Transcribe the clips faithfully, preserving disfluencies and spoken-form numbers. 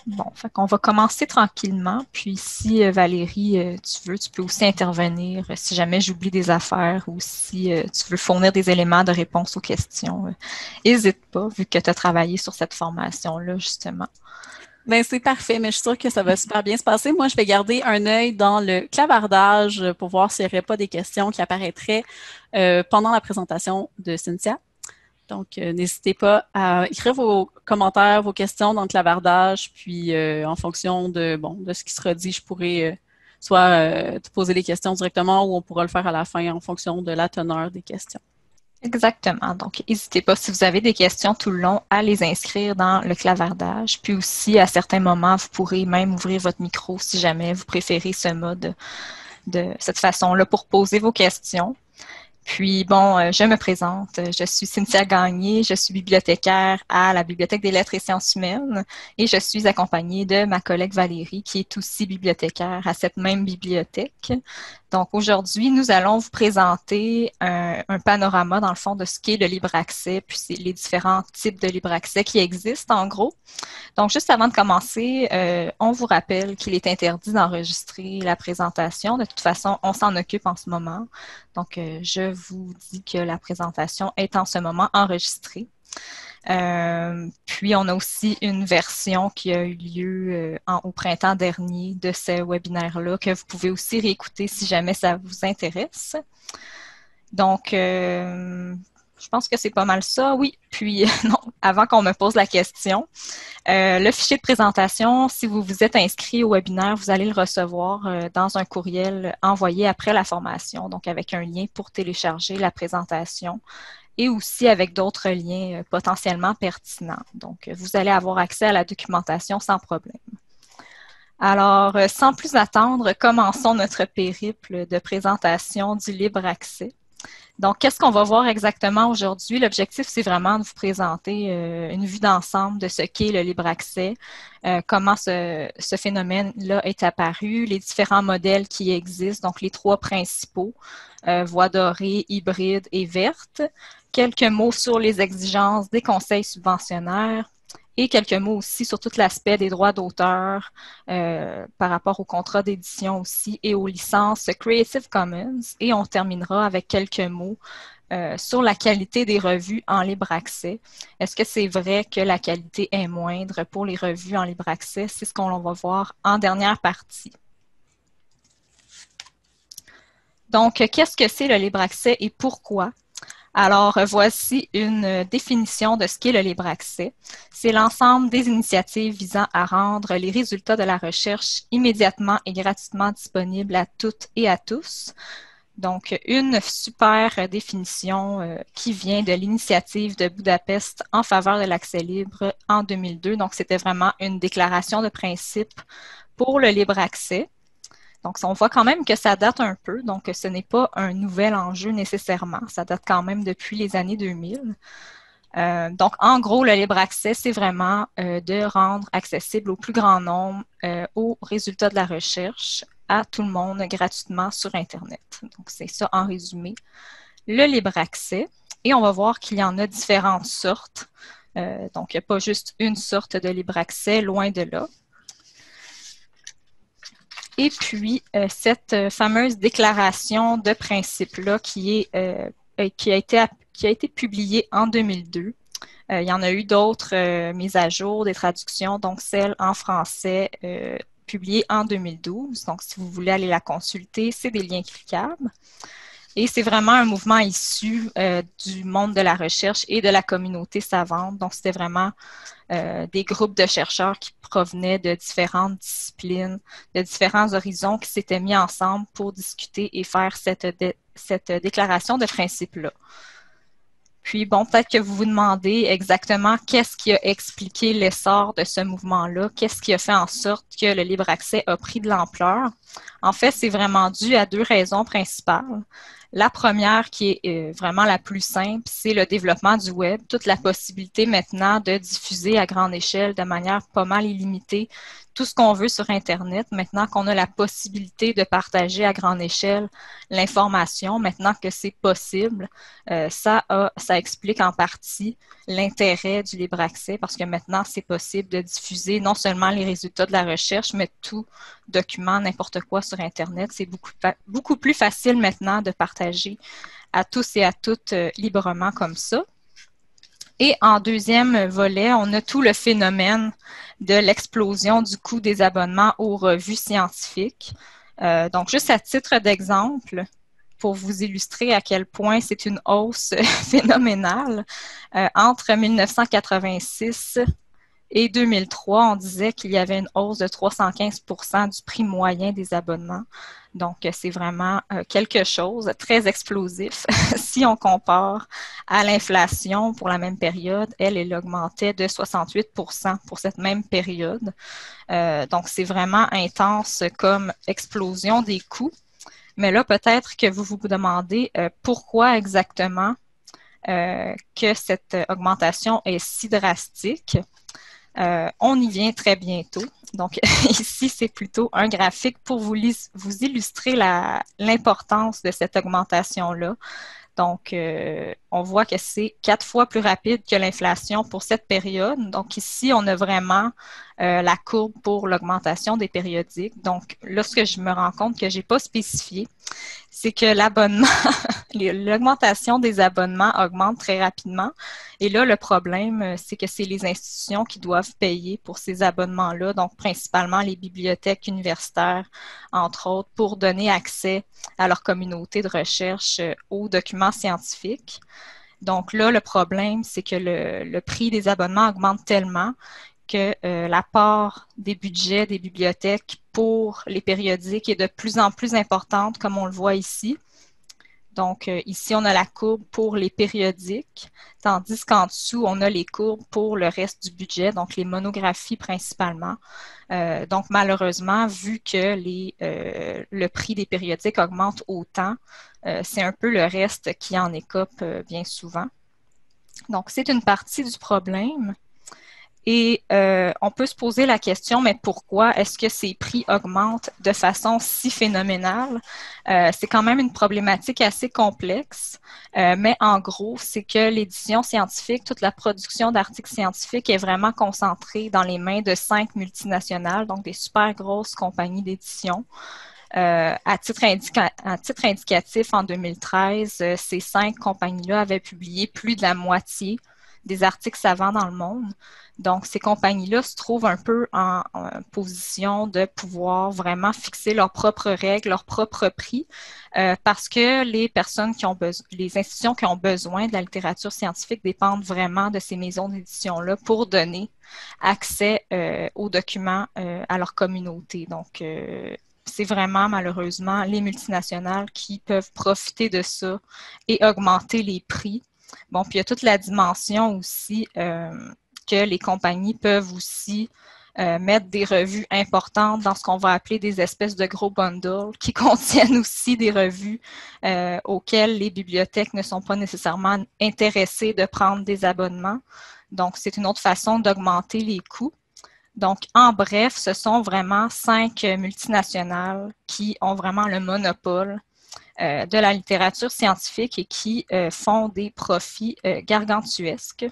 Bon, fait qu'on va commencer tranquillement. Puis si euh, Valérie, euh, tu veux, tu peux aussi intervenir euh, si jamais j'oublie des affaires ou si euh, tu veux fournir des éléments de réponse aux questions. N'hésite pas, vu que tu as travaillé sur cette formation-là, justement. Ben, c'est parfait, mais je suis sûre que ça va super bien se passer. Moi, je vais garder un œil dans le clavardage euh, pour voir s'il n'y aurait pas des questions qui apparaîtraient euh, pendant la présentation de Cynthia. Donc, euh, n'hésitez pas à écrire vos commentaires, vos questions dans le clavardage, puis euh, en fonction de, bon, de ce qui sera dit, je pourrais euh, soit euh, te poser les questions directement ou on pourra le faire à la fin en fonction de la teneur des questions. Exactement. Donc, n'hésitez pas, si vous avez des questions tout le long, à les inscrire dans le clavardage. Puis aussi, à certains moments, vous pourrez même ouvrir votre micro si jamais vous préférez ce mode de cette façon-là pour poser vos questions. Puis bon, euh, je me présente. Je suis Cynthia Gagné, je suis bibliothécaire à la Bibliothèque des lettres et sciences humaines et je suis accompagnée de ma collègue Valérie qui est aussi bibliothécaire à cette même bibliothèque. Donc aujourd'hui, nous allons vous présenter un, un panorama dans le fond de ce qu'est le libre accès, puis c'est les différents types de libre accès qui existent en gros. Donc, juste avant de commencer, euh, on vous rappelle qu'il est interdit d'enregistrer la présentation. De toute façon, on s'en occupe en ce moment. Donc, euh, je vous dis que la présentation est en ce moment enregistrée. Euh, puis, on a aussi une version qui a eu lieu euh, en, au printemps dernier de ce webinaire-là que vous pouvez aussi réécouter si jamais ça vous intéresse. Donc, euh, je pense que c'est pas mal ça. Oui, puis non, avant qu'on me pose la question, euh, le fichier de présentation, si vous vous êtes inscrit au webinaire, vous allez le recevoir euh, dans un courriel envoyé après la formation, donc avec un lien pour télécharger la présentation et aussi avec d'autres liens euh, potentiellement pertinents. Donc, vous allez avoir accès à la documentation sans problème. Alors, euh, sans plus attendre, commençons notre périple de présentation du libre accès. Donc, qu'est-ce qu'on va voir exactement aujourd'hui? L'objectif, c'est vraiment de vous présenter euh, une vue d'ensemble de ce qu'est le libre accès, euh, comment ce, ce phénomène-là est apparu, les différents modèles qui existent, donc les trois principaux, euh, voie dorée, hybride et verte, quelques mots sur les exigences des conseils subventionnaires, et quelques mots aussi sur tout l'aspect des droits d'auteur euh, par rapport au contrat d'édition aussi et aux licences Creative Commons. Et on terminera avec quelques mots euh, sur la qualité des revues en libre accès. Est-ce que c'est vrai que la qualité est moindre pour les revues en libre accès? C'est ce qu'on va voir en dernière partie. Donc, qu'est-ce que c'est le libre accès et pourquoi? Alors, voici une définition de ce qu'est le libre accès. C'est l'ensemble des initiatives visant à rendre les résultats de la recherche immédiatement et gratuitement disponibles à toutes et à tous. Donc, une super définition euh, qui vient de l'initiative de Budapest en faveur de l'accès libre en deux mille deux. Donc, c'était vraiment une déclaration de principe pour le libre accès. Donc, on voit quand même que ça date un peu, donc ce n'est pas un nouvel enjeu nécessairement. Ça date quand même depuis les années deux mille. Euh, donc, en gros, le libre accès, c'est vraiment euh, de rendre accessible au plus grand nombre euh, aux résultats de la recherche à tout le monde gratuitement sur Internet. Donc, c'est ça en résumé. Le libre accès. Et on va voir qu'il y en a différentes sortes. Euh, donc, il n'y a pas juste une sorte de libre accès, loin de là. Et puis, euh, cette euh, fameuse déclaration de principe-là qui, est, euh, qui, a été, qui a été publiée en deux mille deux. Euh, il y en a eu d'autres euh, mises à jour, des traductions, donc celle en français euh, publiée en deux mille douze. Donc, si vous voulez aller la consulter, c'est des liens cliquables. Et c'est vraiment un mouvement issu euh, du monde de la recherche et de la communauté savante. Donc, c'était vraiment euh, des groupes de chercheurs qui provenaient de différentes disciplines, de différents horizons qui s'étaient mis ensemble pour discuter et faire cette, dé cette déclaration de principe-là. Puis, bon, peut-être que vous vous demandez exactement qu'est-ce qui a expliqué l'essor de ce mouvement-là, qu'est-ce qui a fait en sorte que le libre accès a pris de l'ampleur. En fait, c'est vraiment dû à deux raisons principales. La première, qui est euh, vraiment la plus simple, c'est le développement du web, toute la possibilité maintenant de diffuser à grande échelle de manière pas mal illimitée tout ce qu'on veut sur Internet, maintenant qu'on a la possibilité de partager à grande échelle l'information, maintenant que c'est possible, euh, ça, a, ça explique en partie l'intérêt du libre accès parce que maintenant, c'est possible de diffuser non seulement les résultats de la recherche, mais tout document, n'importe quoi sur Internet. C'est beaucoup, beaucoup plus facile maintenant de partager à tous et à toutes euh, librement comme ça. Et en deuxième volet, on a tout le phénomène de l'explosion du coût des abonnements aux revues scientifiques. Euh, donc, juste à titre d'exemple, pour vous illustrer à quel point c'est une hausse phénoménale, euh, entre mille neuf cent quatre-vingt-six et deux mille trois, on disait qu'il y avait une hausse de trois cent quinze pour cent du prix moyen des abonnements. Donc, c'est vraiment euh, quelque chose de très explosif. Si on compare à l'inflation pour la même période, elle, elle augmentait de soixante-huit pour cent pour cette même période. Euh, donc, c'est vraiment intense comme explosion des coûts. Mais là, peut-être que vous vous demandez euh, pourquoi exactement euh, que cette augmentation est si drastique. Euh, on y vient très bientôt. Donc, ici, c'est plutôt un graphique pour vous, vous illustrer l'importance de cette augmentation-là. Donc, euh, on voit que c'est quatre fois plus rapide que l'inflation pour cette période. Donc, ici, on a vraiment euh, la courbe pour l'augmentation des périodiques. Donc, là, ce que je me rends compte que je n'ai pas spécifié, c'est que l'abonnement, l'augmentation des abonnements augmente très rapidement. Et là, le problème, c'est que c'est les institutions qui doivent payer pour ces abonnements-là, donc principalement les bibliothèques universitaires, entre autres, pour donner accès à leur communauté de recherche aux documents scientifiques. Donc là, le problème, c'est que le, le prix des abonnements augmente tellement que euh, la part des budgets des bibliothèques pour les périodiques est de plus en plus importante, comme on le voit ici. Donc, euh, ici, on a la courbe pour les périodiques, tandis qu'en dessous, on a les courbes pour le reste du budget, donc les monographies principalement. Euh, donc, malheureusement, vu que les, euh, le prix des périodiques augmente autant, euh, c'est un peu le reste qui en écope euh, bien souvent. Donc, c'est une partie du problème. Et euh, on peut se poser la question, mais pourquoi est-ce que ces prix augmentent de façon si phénoménale? Euh, c'est quand même une problématique assez complexe, euh, mais en gros, c'est que l'édition scientifique, toute la production d'articles scientifiques est vraiment concentrée dans les mains de cinq multinationales, donc des super grosses compagnies d'édition. Euh, à, titre indica- à titre indicatif, en deux mille treize, euh, ces cinq compagnies-là avaient publié plus de la moitié des articles savants dans le monde. Donc, ces compagnies-là se trouvent un peu en, en position de pouvoir vraiment fixer leurs propres règles, leurs propres prix, euh, parce que les personnes qui ont besoin, les institutions qui ont besoin de la littérature scientifique dépendent vraiment de ces maisons d'édition-là pour donner accès euh, aux documents euh, à leur communauté. Donc, euh, c'est vraiment malheureusement les multinationales qui peuvent profiter de ça et augmenter les prix. Bon, puis il y a toute la dimension aussi euh, que les compagnies peuvent aussi euh, mettre des revues importantes dans ce qu'on va appeler des espèces de gros bundles qui contiennent aussi des revues euh, auxquelles les bibliothèques ne sont pas nécessairement intéressées de prendre des abonnements. Donc, c'est une autre façon d'augmenter les coûts. Donc, en bref, ce sont vraiment cinq multinationales qui ont vraiment le monopole euh, de la littérature scientifique et qui euh, font des profits euh, gargantuesques.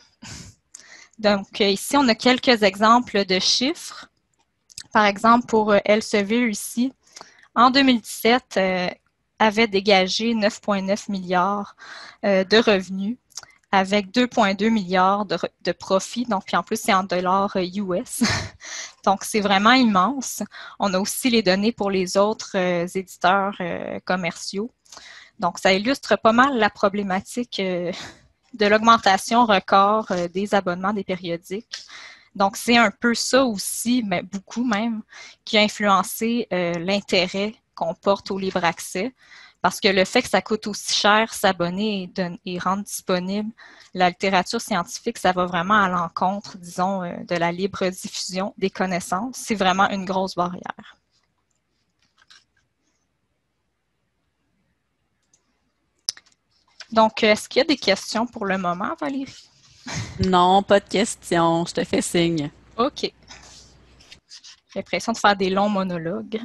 Donc, euh, ici, on a quelques exemples de chiffres. Par exemple, pour euh, Elsevier ici, en deux mille dix-sept, euh, avait dégagé neuf virgule neuf milliards euh, de revenus avec deux virgule deux milliards de, de profits. Donc, puis en plus, c'est en dollars U S. Donc, c'est vraiment immense. On a aussi les données pour les autres euh, éditeurs euh, commerciaux. Donc, ça illustre pas mal la problématique euh, de l'augmentation record euh, des abonnements des périodiques. Donc, c'est un peu ça aussi, mais beaucoup même, qui a influencé euh, l'intérêt qu'on porte au libre accès. Parce que le fait que ça coûte aussi cher s'abonner et, et rendre disponible la littérature scientifique, ça va vraiment à l'encontre, disons, euh, de la libre diffusion des connaissances. C'est vraiment une grosse barrière. Donc, est-ce qu'il y a des questions pour le moment, Valérie? Non, pas de questions. Je te fais signe. OK. J'ai l'impression de faire des longs monologues.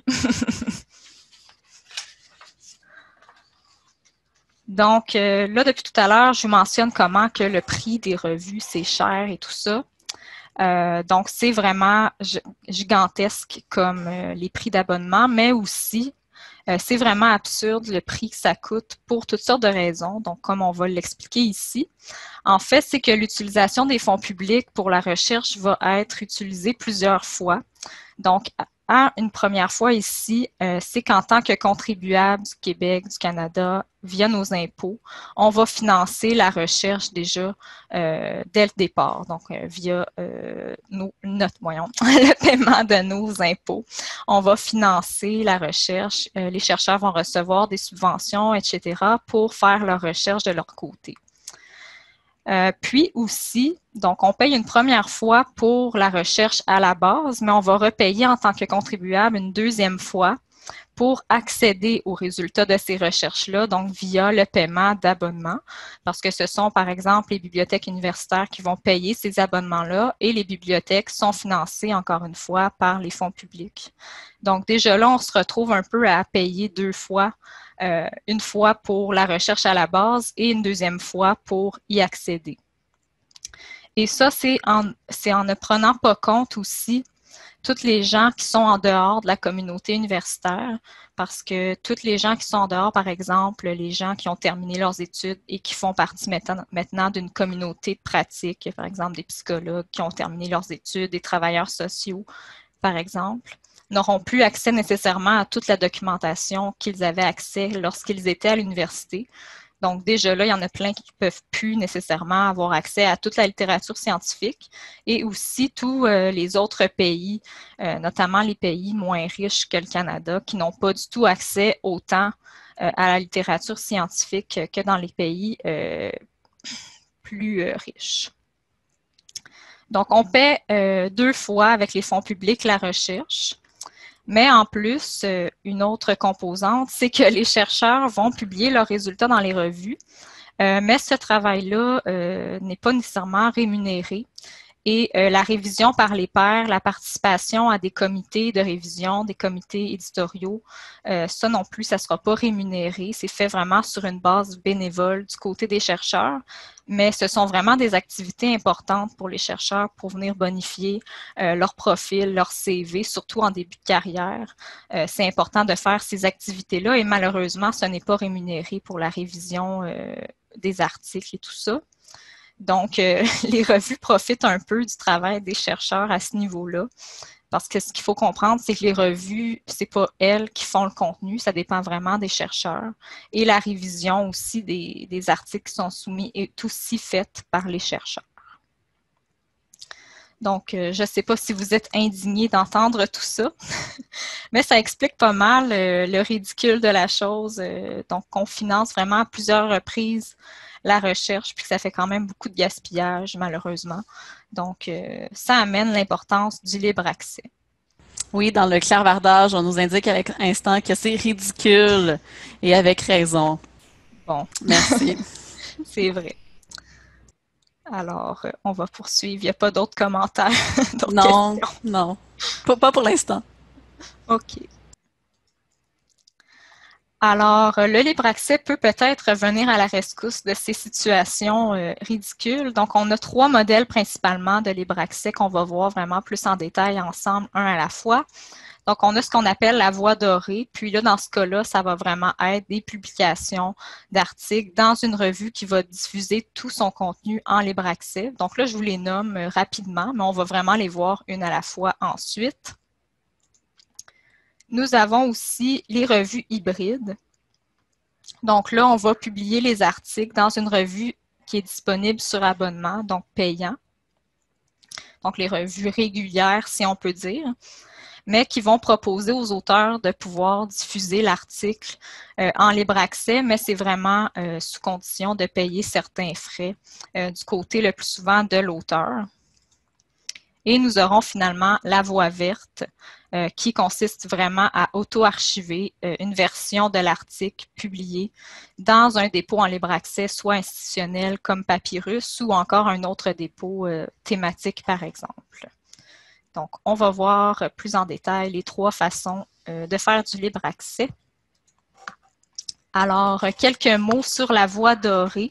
Donc, euh, là, depuis tout à l'heure, je vous mentionne comment que le prix des revues, c'est cher et tout ça. Euh, donc, c'est vraiment gigantesque comme euh, les prix d'abonnement, mais aussi, euh, c'est vraiment absurde le prix que ça coûte pour toutes sortes de raisons. Donc, comme on va l'expliquer ici, en fait, c'est que l'utilisation des fonds publics pour la recherche va être utilisée plusieurs fois. Donc, à une première fois ici, euh, c'est qu'en tant que contribuable du Québec, du Canada, via nos impôts, on va financer la recherche déjà euh, dès le départ, donc euh, via euh, nos, notre, voyons, le paiement de nos impôts. On va financer la recherche, euh, les chercheurs vont recevoir des subventions, et cetera, pour faire leur recherche de leur côté. Euh, puis aussi, donc on paye une première fois pour la recherche à la base, mais on va repayer en tant que contribuable une deuxième fois pour accéder aux résultats de ces recherches-là, donc via le paiement d'abonnements, parce que ce sont par exemple les bibliothèques universitaires qui vont payer ces abonnements-là et les bibliothèques sont financées encore une fois par les fonds publics. Donc déjà là, on se retrouve un peu à payer deux fois, euh, une fois pour la recherche à la base et une deuxième fois pour y accéder. Et ça, c'est en, c'est en ne prenant pas compte aussi toutes les gens qui sont en dehors de la communauté universitaire, parce que toutes les gens qui sont en dehors, par exemple, les gens qui ont terminé leurs études et qui font partie maintenant d'une communauté de pratique, par exemple des psychologues qui ont terminé leurs études, des travailleurs sociaux, par exemple, n'auront plus accès nécessairement à toute la documentation qu'ils avaient accès lorsqu'ils étaient à l'université. Donc, déjà là, il y en a plein qui ne peuvent plus nécessairement avoir accès à toute la littérature scientifique et aussi tous euh, les autres pays, euh, notamment les pays moins riches que le Canada, qui n'ont pas du tout accès autant euh, à la littérature scientifique que dans les pays euh, plus euh, riches. Donc, on paie euh, deux fois avec les fonds publics la recherche. Mais en plus, euh, une autre composante, c'est que les chercheurs vont publier leurs résultats dans les revues, euh, mais ce travail-là euh, n'est pas nécessairement rémunéré. Et euh, la révision par les pairs, la participation à des comités de révision, des comités éditoriaux, euh, ça non plus, ça ne sera pas rémunéré. C'est fait vraiment sur une base bénévole du côté des chercheurs, mais ce sont vraiment des activités importantes pour les chercheurs pour venir bonifier euh, leur profil, leur C V, surtout en début de carrière. Euh, c'est important de faire ces activités-là et malheureusement, ce n'est pas rémunéré pour la révision euh, des articles et tout ça. Donc, euh, les revues profitent un peu du travail des chercheurs à ce niveau-là, parce que ce qu'il faut comprendre, c'est que les revues, c'est pas elles qui font le contenu, ça dépend vraiment des chercheurs. Et la révision aussi des, des articles qui sont soumis est aussi faite par les chercheurs. Donc, euh, je ne sais pas si vous êtes indignés d'entendre tout ça, mais ça explique pas mal euh, le ridicule de la chose. Euh, donc, on finance vraiment à plusieurs reprises la recherche, puis que ça fait quand même beaucoup de gaspillage, malheureusement. Donc, euh, ça amène l'importance du libre accès. Oui, dans le clavardage, on nous indique à l'instant que c'est ridicule, et avec raison. Bon. Merci. C'est vrai. Alors, euh, on va poursuivre. Il n'y a pas d'autres commentaires, d'autres non, questions? non, pas, pas pour l'instant. OK. Alors, le libre accès peut peut-être venir à la rescousse de ces situations euh, ridicules. Donc, on a trois modèles principalement de libre accès qu'on va voir vraiment plus en détail ensemble, un à la fois. Donc, on a ce qu'on appelle la voie dorée. Puis là, dans ce cas-là, ça va vraiment être des publications d'articles dans une revue qui va diffuser tout son contenu en libre accès. Donc là, je vous les nomme rapidement, mais on va vraiment les voir une à la fois ensuite. Nous avons aussi les revues hybrides. Donc là, on va publier les articles dans une revue qui est disponible sur abonnement, donc payant. Donc les revues régulières, si on peut dire, mais qui vont proposer aux auteurs de pouvoir diffuser l'article euh, en libre accès, mais c'est vraiment euh, sous condition de payer certains frais euh, du côté le plus souvent de l'auteur. Et nous aurons finalement la voie verte euh, qui consiste vraiment à auto-archiver euh, une version de l'article publié dans un dépôt en libre accès, soit institutionnel comme Papyrus ou encore un autre dépôt euh, thématique par exemple. Donc, on va voir plus en détail les trois façons euh, de faire du libre accès. Alors, quelques mots sur la voie dorée.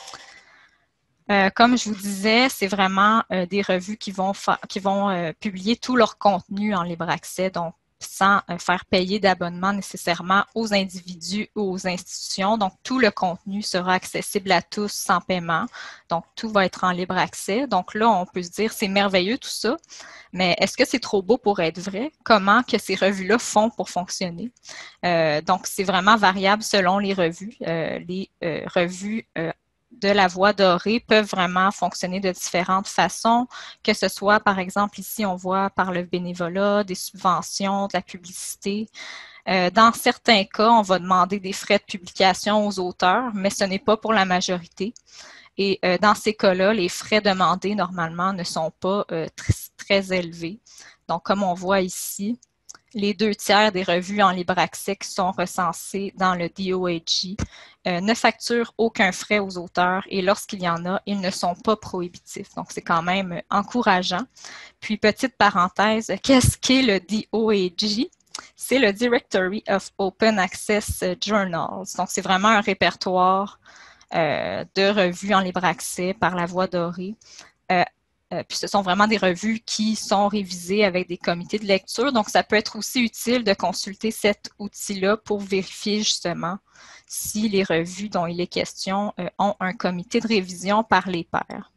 Euh, comme je vous disais, c'est vraiment euh, des revues qui vont, qui vont euh, publier tout leur contenu en libre accès, donc sans euh, faire payer d'abonnement nécessairement aux individus ou aux institutions. Donc, tout le contenu sera accessible à tous sans paiement. Donc, tout va être en libre accès. Donc là, on peut se dire, c'est merveilleux tout ça, mais est-ce que c'est trop beau pour être vrai? Comment que ces revues-là font pour fonctionner? Euh, donc, c'est vraiment variable selon les revues. Euh, les euh, revues euh, de la voie dorée peuvent vraiment fonctionner de différentes façons, que ce soit, par exemple, ici, on voit par le bénévolat, des subventions, de la publicité. Euh, dans certains cas, on va demander des frais de publication aux auteurs, mais ce n'est pas pour la majorité. Et euh, dans ces cas-là, les frais demandés, normalement, ne sont pas euh, très, très élevés. Donc, comme on voit ici, les deux tiers des revues en libre accès qui sont recensées dans le D O A G euh, ne facturent aucun frais aux auteurs et lorsqu'il y en a, ils ne sont pas prohibitifs. Donc, c'est quand même encourageant. Puis, petite parenthèse, qu'est-ce qu'est le D O A G? C'est le Directory of Open Access Journals. Donc, c'est vraiment un répertoire euh, de revues en libre accès par la voie dorée. Euh, Euh, puis ce sont vraiment des revues qui sont révisées avec des comités de lecture. Donc, ça peut être aussi utile de consulter cet outil-là pour vérifier justement si les revues dont il est question euh, ont un comité de révision par les pairs.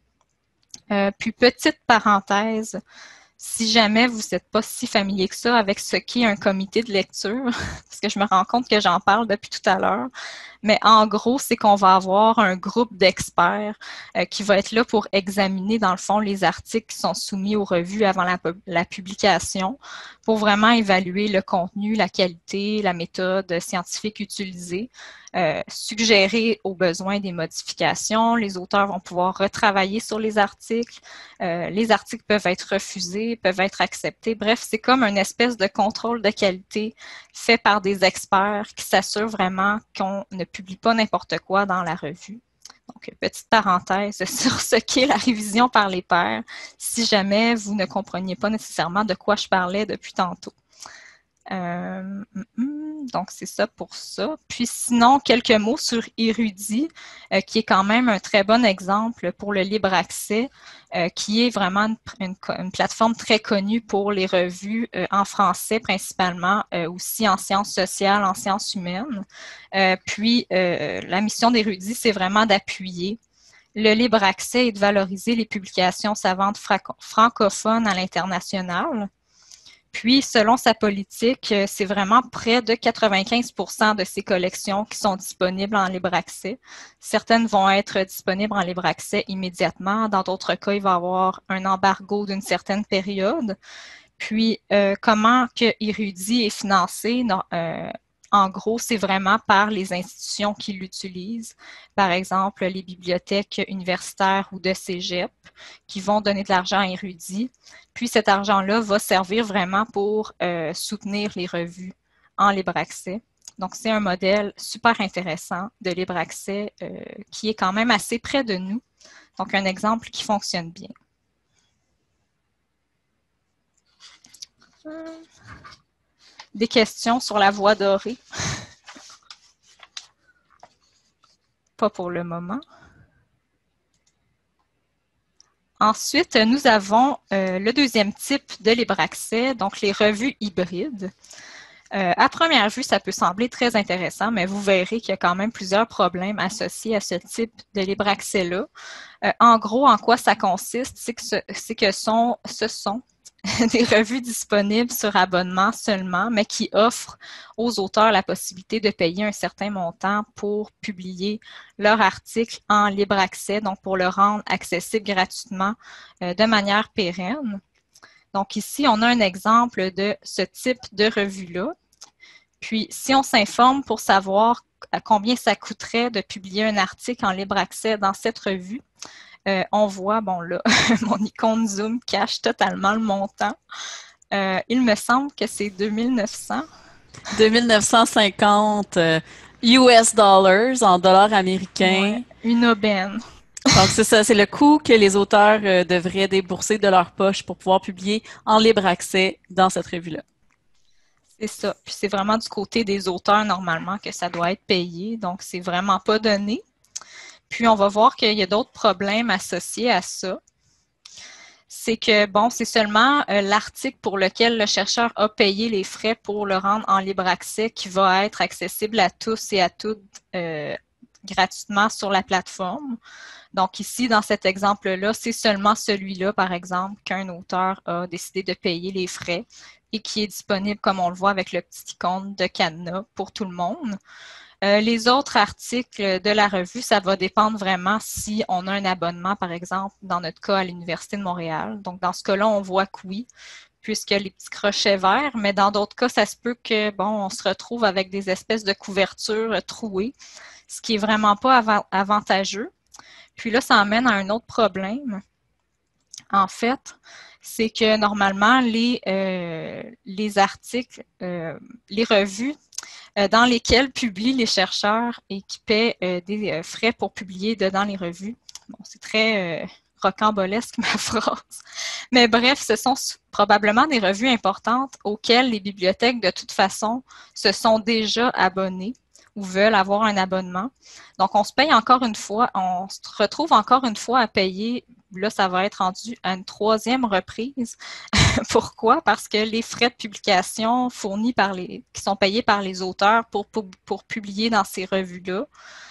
Euh, puis, petite parenthèse, si jamais vous n'êtes pas si familier que ça avec ce qu'est un comité de lecture, parce que je me rends compte que j'en parle depuis tout à l'heure, mais en gros, c'est qu'on va avoir un groupe d'experts euh, qui va être là pour examiner, dans le fond, les articles qui sont soumis aux revues avant la, la publication pour vraiment évaluer le contenu, la qualité, la méthode scientifique utilisée, euh, suggérer aux besoins des modifications. Les auteurs vont pouvoir retravailler sur les articles. Euh, les articles peuvent être refusés, peuvent être acceptés. Bref, c'est comme une espèce de contrôle de qualité fait par des experts qui s'assurent vraiment qu'on ne publie pas n'importe quoi dans la revue. Donc, petite parenthèse sur ce qu'est la révision par les pairs, si jamais vous ne compreniez pas nécessairement de quoi je parlais depuis tantôt. Euh, donc, c'est ça pour ça. Puis sinon, quelques mots sur Érudit, euh, qui est quand même un très bon exemple pour le libre accès, euh, qui est vraiment une, une, une plateforme très connue pour les revues euh, en français principalement, euh, aussi en sciences sociales, en sciences humaines. Euh, puis, euh, la mission d'Érudit, c'est vraiment d'appuyer le libre accès et de valoriser les publications savantes francophones à l'international. Puis, selon sa politique, c'est vraiment près de quatre-vingt-quinze pour cent de ces collections qui sont disponibles en libre accès. Certaines vont être disponibles en libre accès immédiatement. Dans d'autres cas, il va y avoir un embargo d'une certaine période. Puis, euh, comment que Érudit est financé? Non, euh, en gros, c'est vraiment par les institutions qui l'utilisent. Par exemple, les bibliothèques universitaires ou de cégep qui vont donner de l'argent à Érudit. Puis cet argent-là va servir vraiment pour euh, soutenir les revues en libre accès. Donc, c'est un modèle super intéressant de libre accès euh, qui est quand même assez près de nous. Donc, un exemple qui fonctionne bien. Des questions sur la voie dorée? Pas pour le moment. Ensuite, nous avons euh, le deuxième type de libre accès, donc les revues hybrides. Euh, à première vue, ça peut sembler très intéressant, mais vous verrez qu'il y a quand même plusieurs problèmes associés à ce type de libre accès-là. Euh, en gros, en quoi ça consiste, c'est que, ce, c'est que sont, ce sont des revues disponibles sur abonnement seulement, mais qui offrent aux auteurs la possibilité de payer un certain montant pour publier leur article en libre accès, donc pour le rendre accessible gratuitement euh, de manière pérenne. Donc ici, on a un exemple de ce type de revue-là. Puis, si on s'informe pour savoir à combien ça coûterait de publier un article en libre accès dans cette revue, Euh, on voit, bon là, mon icône Zoom cache totalement le montant. Euh, il me semble que c'est deux mille neuf cents. deux mille neuf cent cinquante euh, U S dollars en dollars américains. Ouais, une aubaine. Donc, c'est ça, c'est le coût que les auteurs euh, devraient débourser de leur poche pour pouvoir publier en libre accès dans cette revue-là. C'est ça. Puis c'est vraiment du côté des auteurs, normalement, que ça doit être payé. Donc, c'est vraiment pas donné. Puis, on va voir qu'il y a d'autres problèmes associés à ça. C'est que, bon, c'est seulement euh, l'article pour lequel le chercheur a payé les frais pour le rendre en libre accès qui va être accessible à tous et à toutes euh, gratuitement sur la plateforme. Donc ici, dans cet exemple-là, c'est seulement celui-là, par exemple, qu'un auteur a décidé de payer les frais et qui est disponible, comme on le voit, avec le petit icône de cadenas pour tout le monde. Euh, les autres articles de la revue, ça va dépendre vraiment si on a un abonnement, par exemple, dans notre cas à l'Université de Montréal. Donc, dans ce cas-là, on voit que oui, puisque les petits crochets verts, mais dans d'autres cas, ça se peut que, bon, on se retrouve avec des espèces de couvertures trouées, ce qui est vraiment pas av avantageux. Puis là, ça amène à un autre problème. En fait, c'est que normalement, les, euh, les articles, euh, les revues euh, dans lesquelles publient les chercheurs et qui paient euh, des euh, frais pour publier dedans les revues. Bon, c'est très euh, rocambolesque ma phrase. Mais bref, ce sont probablement des revues importantes auxquelles les bibliothèques, de toute façon, se sont déjà abonnées ou veulent avoir un abonnement. Donc, on se paye encore une fois, on se retrouve encore une fois à payer, là, ça va être rendu à une troisième reprise. Pourquoi? Parce que les frais de publication fournis par les, qui sont payés par les auteurs pour, pour, pour publier dans ces revues-là,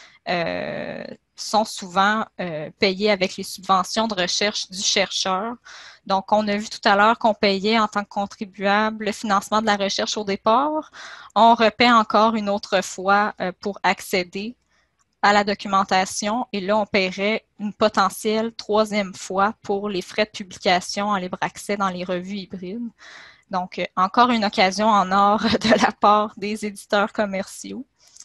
euh, sont souvent euh, payés avec les subventions de recherche du chercheur. Donc, on a vu tout à l'heure qu'on payait en tant que contribuable le financement de la recherche au départ. On repaie encore une autre fois euh, pour accéder à la documentation et là, on paierait une potentielle troisième fois pour les frais de publication en libre accès dans les revues hybrides. Donc, euh, encore une occasion en or de la part des éditeurs commerciaux.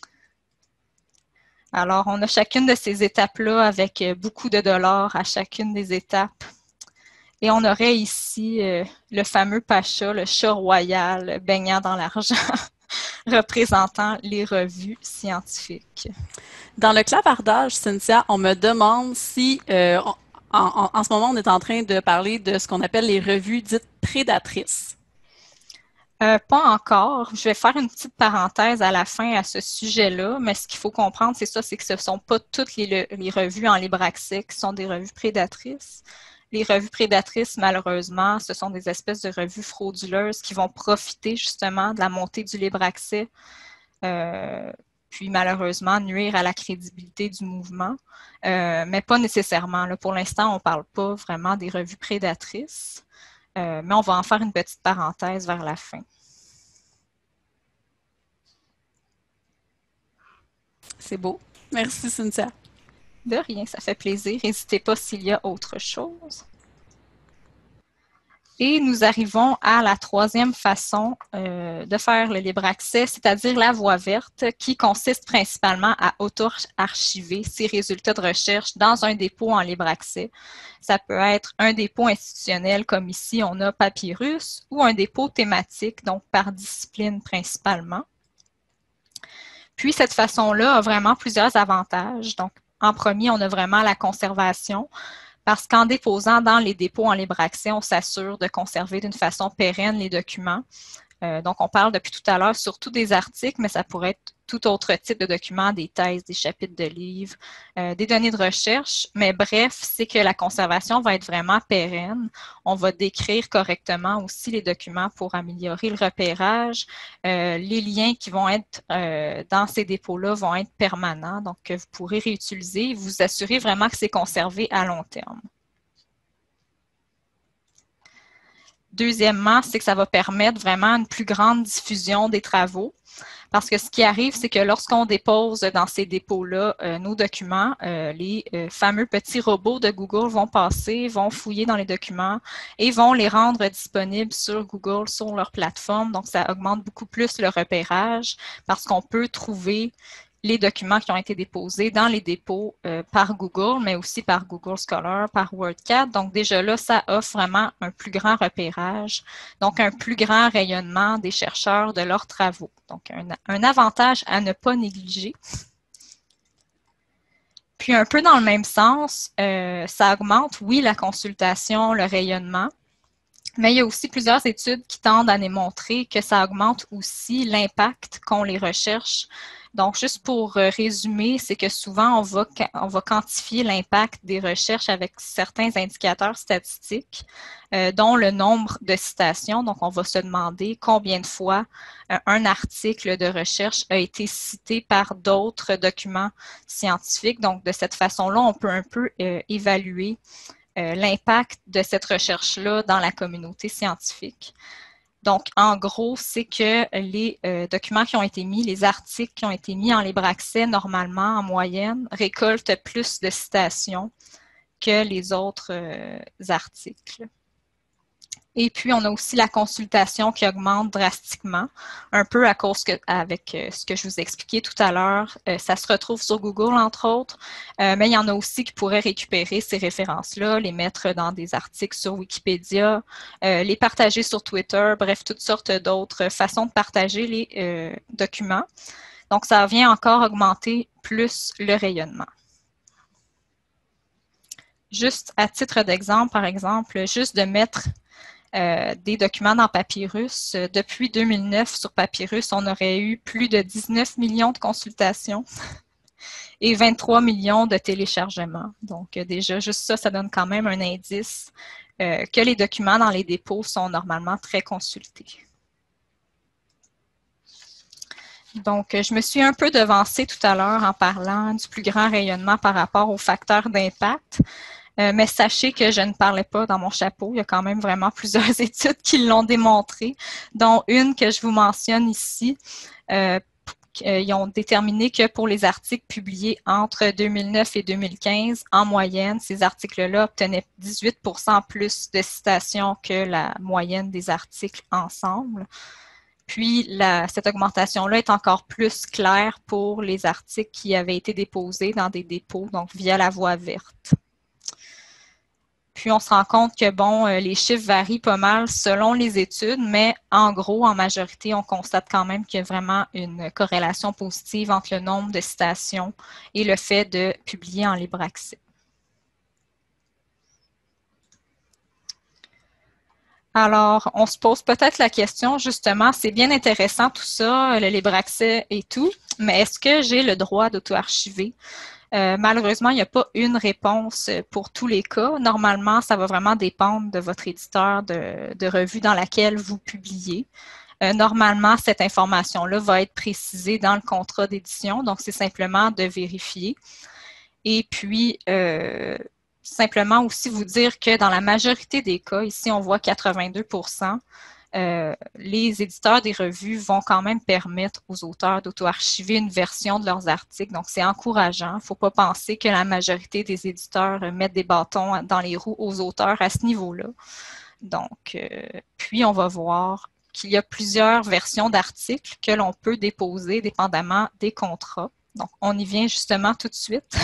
Alors, on a chacune de ces étapes-là avec beaucoup de dollars à chacune des étapes. Et on aurait ici euh, le fameux pacha, le chat royal baignant dans l'argent, représentant les revues scientifiques. Dans le clavardage, Cynthia, on me demande si, euh, en, en, en ce moment, on est en train de parler de ce qu'on appelle les revues dites prédatrices. Euh, pas encore. Je vais faire une petite parenthèse à la fin à ce sujet-là, mais ce qu'il faut comprendre, c'est ça, c'est que ce ne sont pas toutes les, les revues en libre accès qui sont des revues prédatrices. Les revues prédatrices, malheureusement, ce sont des espèces de revues frauduleuses qui vont profiter justement de la montée du libre accès, euh, puis malheureusement nuire à la crédibilité du mouvement, euh, mais pas nécessairement. Là, pour l'instant, on ne parle pas vraiment des revues prédatrices. Euh, mais on va en faire une petite parenthèse vers la fin. C'est beau. Merci, Cynthia. De rien, ça fait plaisir. N'hésitez pas s'il y a autre chose. Et nous arrivons à la troisième façon euh, de faire le libre accès, c'est-à-dire la voie verte, qui consiste principalement à auto-archiver ses résultats de recherche dans un dépôt en libre accès. Ça peut être un dépôt institutionnel, comme ici, on a Papyrus, ou un dépôt thématique, donc par discipline principalement. Puis, cette façon-là a vraiment plusieurs avantages. Donc, en premier, on a vraiment la conservation, parce qu'en déposant dans les dépôts en libre accès, on s'assure de conserver d'une façon pérenne les documents. Euh, donc, on parle depuis tout à l'heure surtout des articles, mais ça pourrait être tout autre type de documents, des thèses, des chapitres de livres, euh, des données de recherche. Mais bref, c'est que la conservation va être vraiment pérenne. On va décrire correctement aussi les documents pour améliorer le repérage. Euh, les liens qui vont être euh, dans ces dépôts-là vont être permanents, donc que vous pourrez réutiliser et vous assurer vraiment que c'est conservé à long terme. Deuxièmement, c'est que ça va permettre vraiment une plus grande diffusion des travaux. Parce que ce qui arrive, c'est que lorsqu'on dépose dans ces dépôts-là euh, nos documents, euh, les euh, fameux petits robots de Google vont passer, vont fouiller dans les documents et vont les rendre disponibles sur Google, sur leur plateforme. Donc, ça augmente beaucoup plus le repérage parce qu'on peut trouver les documents qui ont été déposés dans les dépôts euh, par Google, mais aussi par Google Scholar, par WordCat. Donc déjà là, ça offre vraiment un plus grand repérage, donc un plus grand rayonnement des chercheurs de leurs travaux. Donc un, un avantage à ne pas négliger. Puis un peu dans le même sens, euh, ça augmente, oui, la consultation, le rayonnement, mais il y a aussi plusieurs études qui tendent à démontrer que ça augmente aussi l'impact qu'ont les recherches. Donc, juste pour résumer, c'est que souvent, on va, on va quantifier l'impact des recherches avec certains indicateurs statistiques, euh, dont le nombre de citations. Donc, on va se demander combien de fois euh, un article de recherche a été cité par d'autres documents scientifiques. Donc, de cette façon-là, on peut un peu euh, évaluer euh, l'impact de cette recherche-là dans la communauté scientifique. Donc, en gros, c'est que les euh, documents qui ont été mis, les articles qui ont été mis en libre accès, normalement, en moyenne, récoltent plus de citations que les autres euh, articles. Et puis, on a aussi la consultation qui augmente drastiquement, un peu à cause que, avec euh, ce que je vous ai expliqué tout à l'heure. Euh, ça se retrouve sur Google, entre autres, euh, mais il y en a aussi qui pourraient récupérer ces références-là, les mettre dans des articles sur Wikipédia, euh, les partager sur Twitter, bref, toutes sortes d'autres façons de partager les euh, documents. Donc, ça vient encore augmenter plus le rayonnement. Juste à titre d'exemple, par exemple, juste de mettre Euh, des documents dans Papyrus. Euh, depuis deux mille neuf, sur Papyrus, on aurait eu plus de dix-neuf millions de consultations et vingt-trois millions de téléchargements. Donc, euh, déjà, juste ça, ça donne quand même un indice euh, que les documents dans les dépôts sont normalement très consultés. Donc, je me suis un peu devancée tout à l'heure en parlant du plus grand rayonnement par rapport aux facteurs d'impact. Euh, mais sachez que je ne parlais pas dans mon chapeau. Il y a quand même vraiment plusieurs études qui l'ont démontré, dont une que je vous mentionne ici. Euh, ils ont déterminé que pour les articles publiés entre deux mille neuf et deux mille quinze, en moyenne, ces articles-là obtenaient dix-huit pour cent plus de citations que la moyenne des articles ensemble. Puis, la, cette augmentation-là est encore plus claire pour les articles qui avaient été déposés dans des dépôts, donc via la voie verte. Puis, on se rend compte que, bon, les chiffres varient pas mal selon les études, mais en gros, en majorité, on constate quand même qu'il y a vraiment une corrélation positive entre le nombre de citations et le fait de publier en libre accès. Alors, on se pose peut-être la question, justement, c'est bien intéressant tout ça, le libre accès et tout, mais est-ce que j'ai le droit d'auto-archiver? Euh, malheureusement, il n'y a pas une réponse pour tous les cas. Normalement, ça va vraiment dépendre de votre éditeur de, de revue dans laquelle vous publiez. Euh, normalement, cette information-là va être précisée dans le contrat d'édition, donc c'est simplement de vérifier. Et puis, euh, simplement aussi vous dire que dans la majorité des cas, ici on voit quatre-vingt-deux pour cent, Euh, les éditeurs des revues vont quand même permettre aux auteurs d'auto-archiver une version de leurs articles. Donc, c'est encourageant. Il ne faut pas penser que la majorité des éditeurs mettent des bâtons dans les roues aux auteurs à ce niveau-là. Donc, euh, puis on va voir qu'il y a plusieurs versions d'articles que l'on peut déposer dépendamment des contrats. Donc, on y vient justement tout de suite.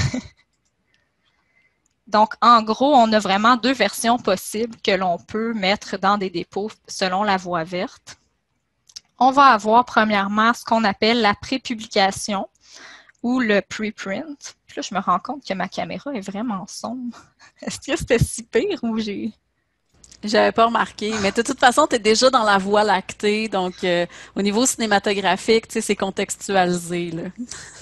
Donc, en gros, on a vraiment deux versions possibles que l'on peut mettre dans des dépôts selon la voie verte. On va avoir premièrement ce qu'on appelle la prépublication ou le preprint. Puis là, je me rends compte que ma caméra est vraiment sombre. Est-ce que c'était si pire ou j'ai... J'avais pas remarqué, mais de toute façon, tu es déjà dans la voie lactée, donc euh, au niveau cinématographique, tu sais, c'est contextualisé, là.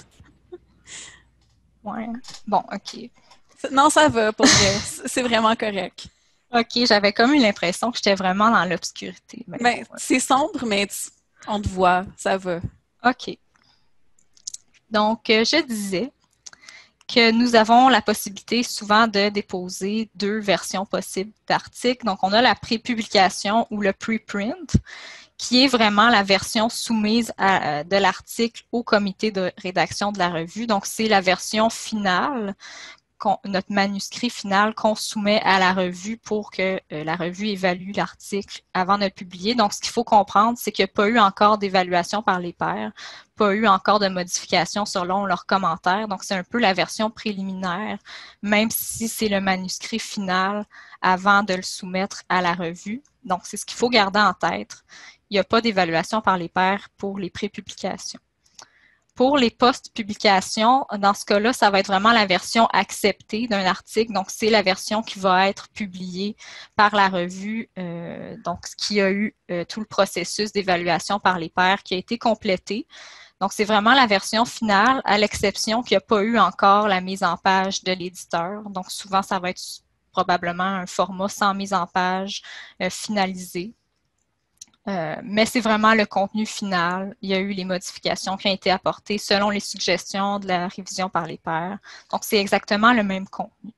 Ouais. Bon, OK. Non, ça va, pour vrai. C'est vraiment correct. OK, j'avais comme eu l'impression que j'étais vraiment dans l'obscurité. Mais ben, bon, ouais. C'est sombre, mais tu, on te voit, ça va. OK. Donc, euh, je disais que nous avons la possibilité souvent de déposer deux versions possibles d'articles. Donc, on a la prépublication ou le preprint, qui est vraiment la version soumise à, de l'article au comité de rédaction de la revue. Donc, c'est la version finale notre manuscrit final qu'on soumet à la revue pour que euh, la revue évalue l'article avant de le publier. Donc, ce qu'il faut comprendre, c'est qu'il n'y a pas eu encore d'évaluation par les pairs, pas eu encore de modifications selon leurs commentaires. Donc, c'est un peu la version préliminaire, même si c'est le manuscrit final avant de le soumettre à la revue. Donc, c'est ce qu'il faut garder en tête. Il n'y a pas d'évaluation par les pairs pour les pré-publications. Pour les post-publications, dans ce cas-là, ça va être vraiment la version acceptée d'un article. Donc, c'est la version qui va être publiée par la revue, euh, donc qui a eu euh, tout le processus d'évaluation par les pairs qui a été complété. Donc, c'est vraiment la version finale, à l'exception qu'il n'y a pas eu encore la mise en page de l'éditeur. Donc, souvent, ça va être probablement un format sans mise en page euh, finalisé. Euh, mais c'est vraiment le contenu final. Il y a eu les modifications qui ont été apportées selon les suggestions de la révision par les pairs. Donc, c'est exactement le même contenu.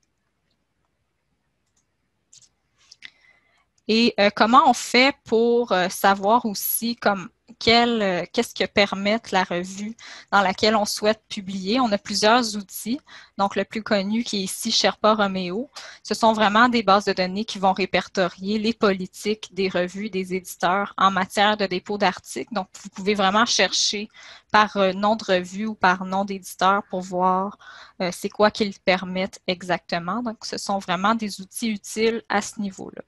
Et euh, comment on fait pour euh, savoir aussi comme quel, euh, qu'est-ce que permettent la revue dans laquelle on souhaite publier? On a plusieurs outils. Donc, le plus connu qui est ici Sherpa Romeo. Ce sont vraiment des bases de données qui vont répertorier les politiques des revues, des éditeurs en matière de dépôt d'articles. Donc, vous pouvez vraiment chercher par euh, nom de revue ou par nom d'éditeur pour voir euh, c'est quoi qu'ils permettent exactement. Donc, ce sont vraiment des outils utiles à ce niveau-là.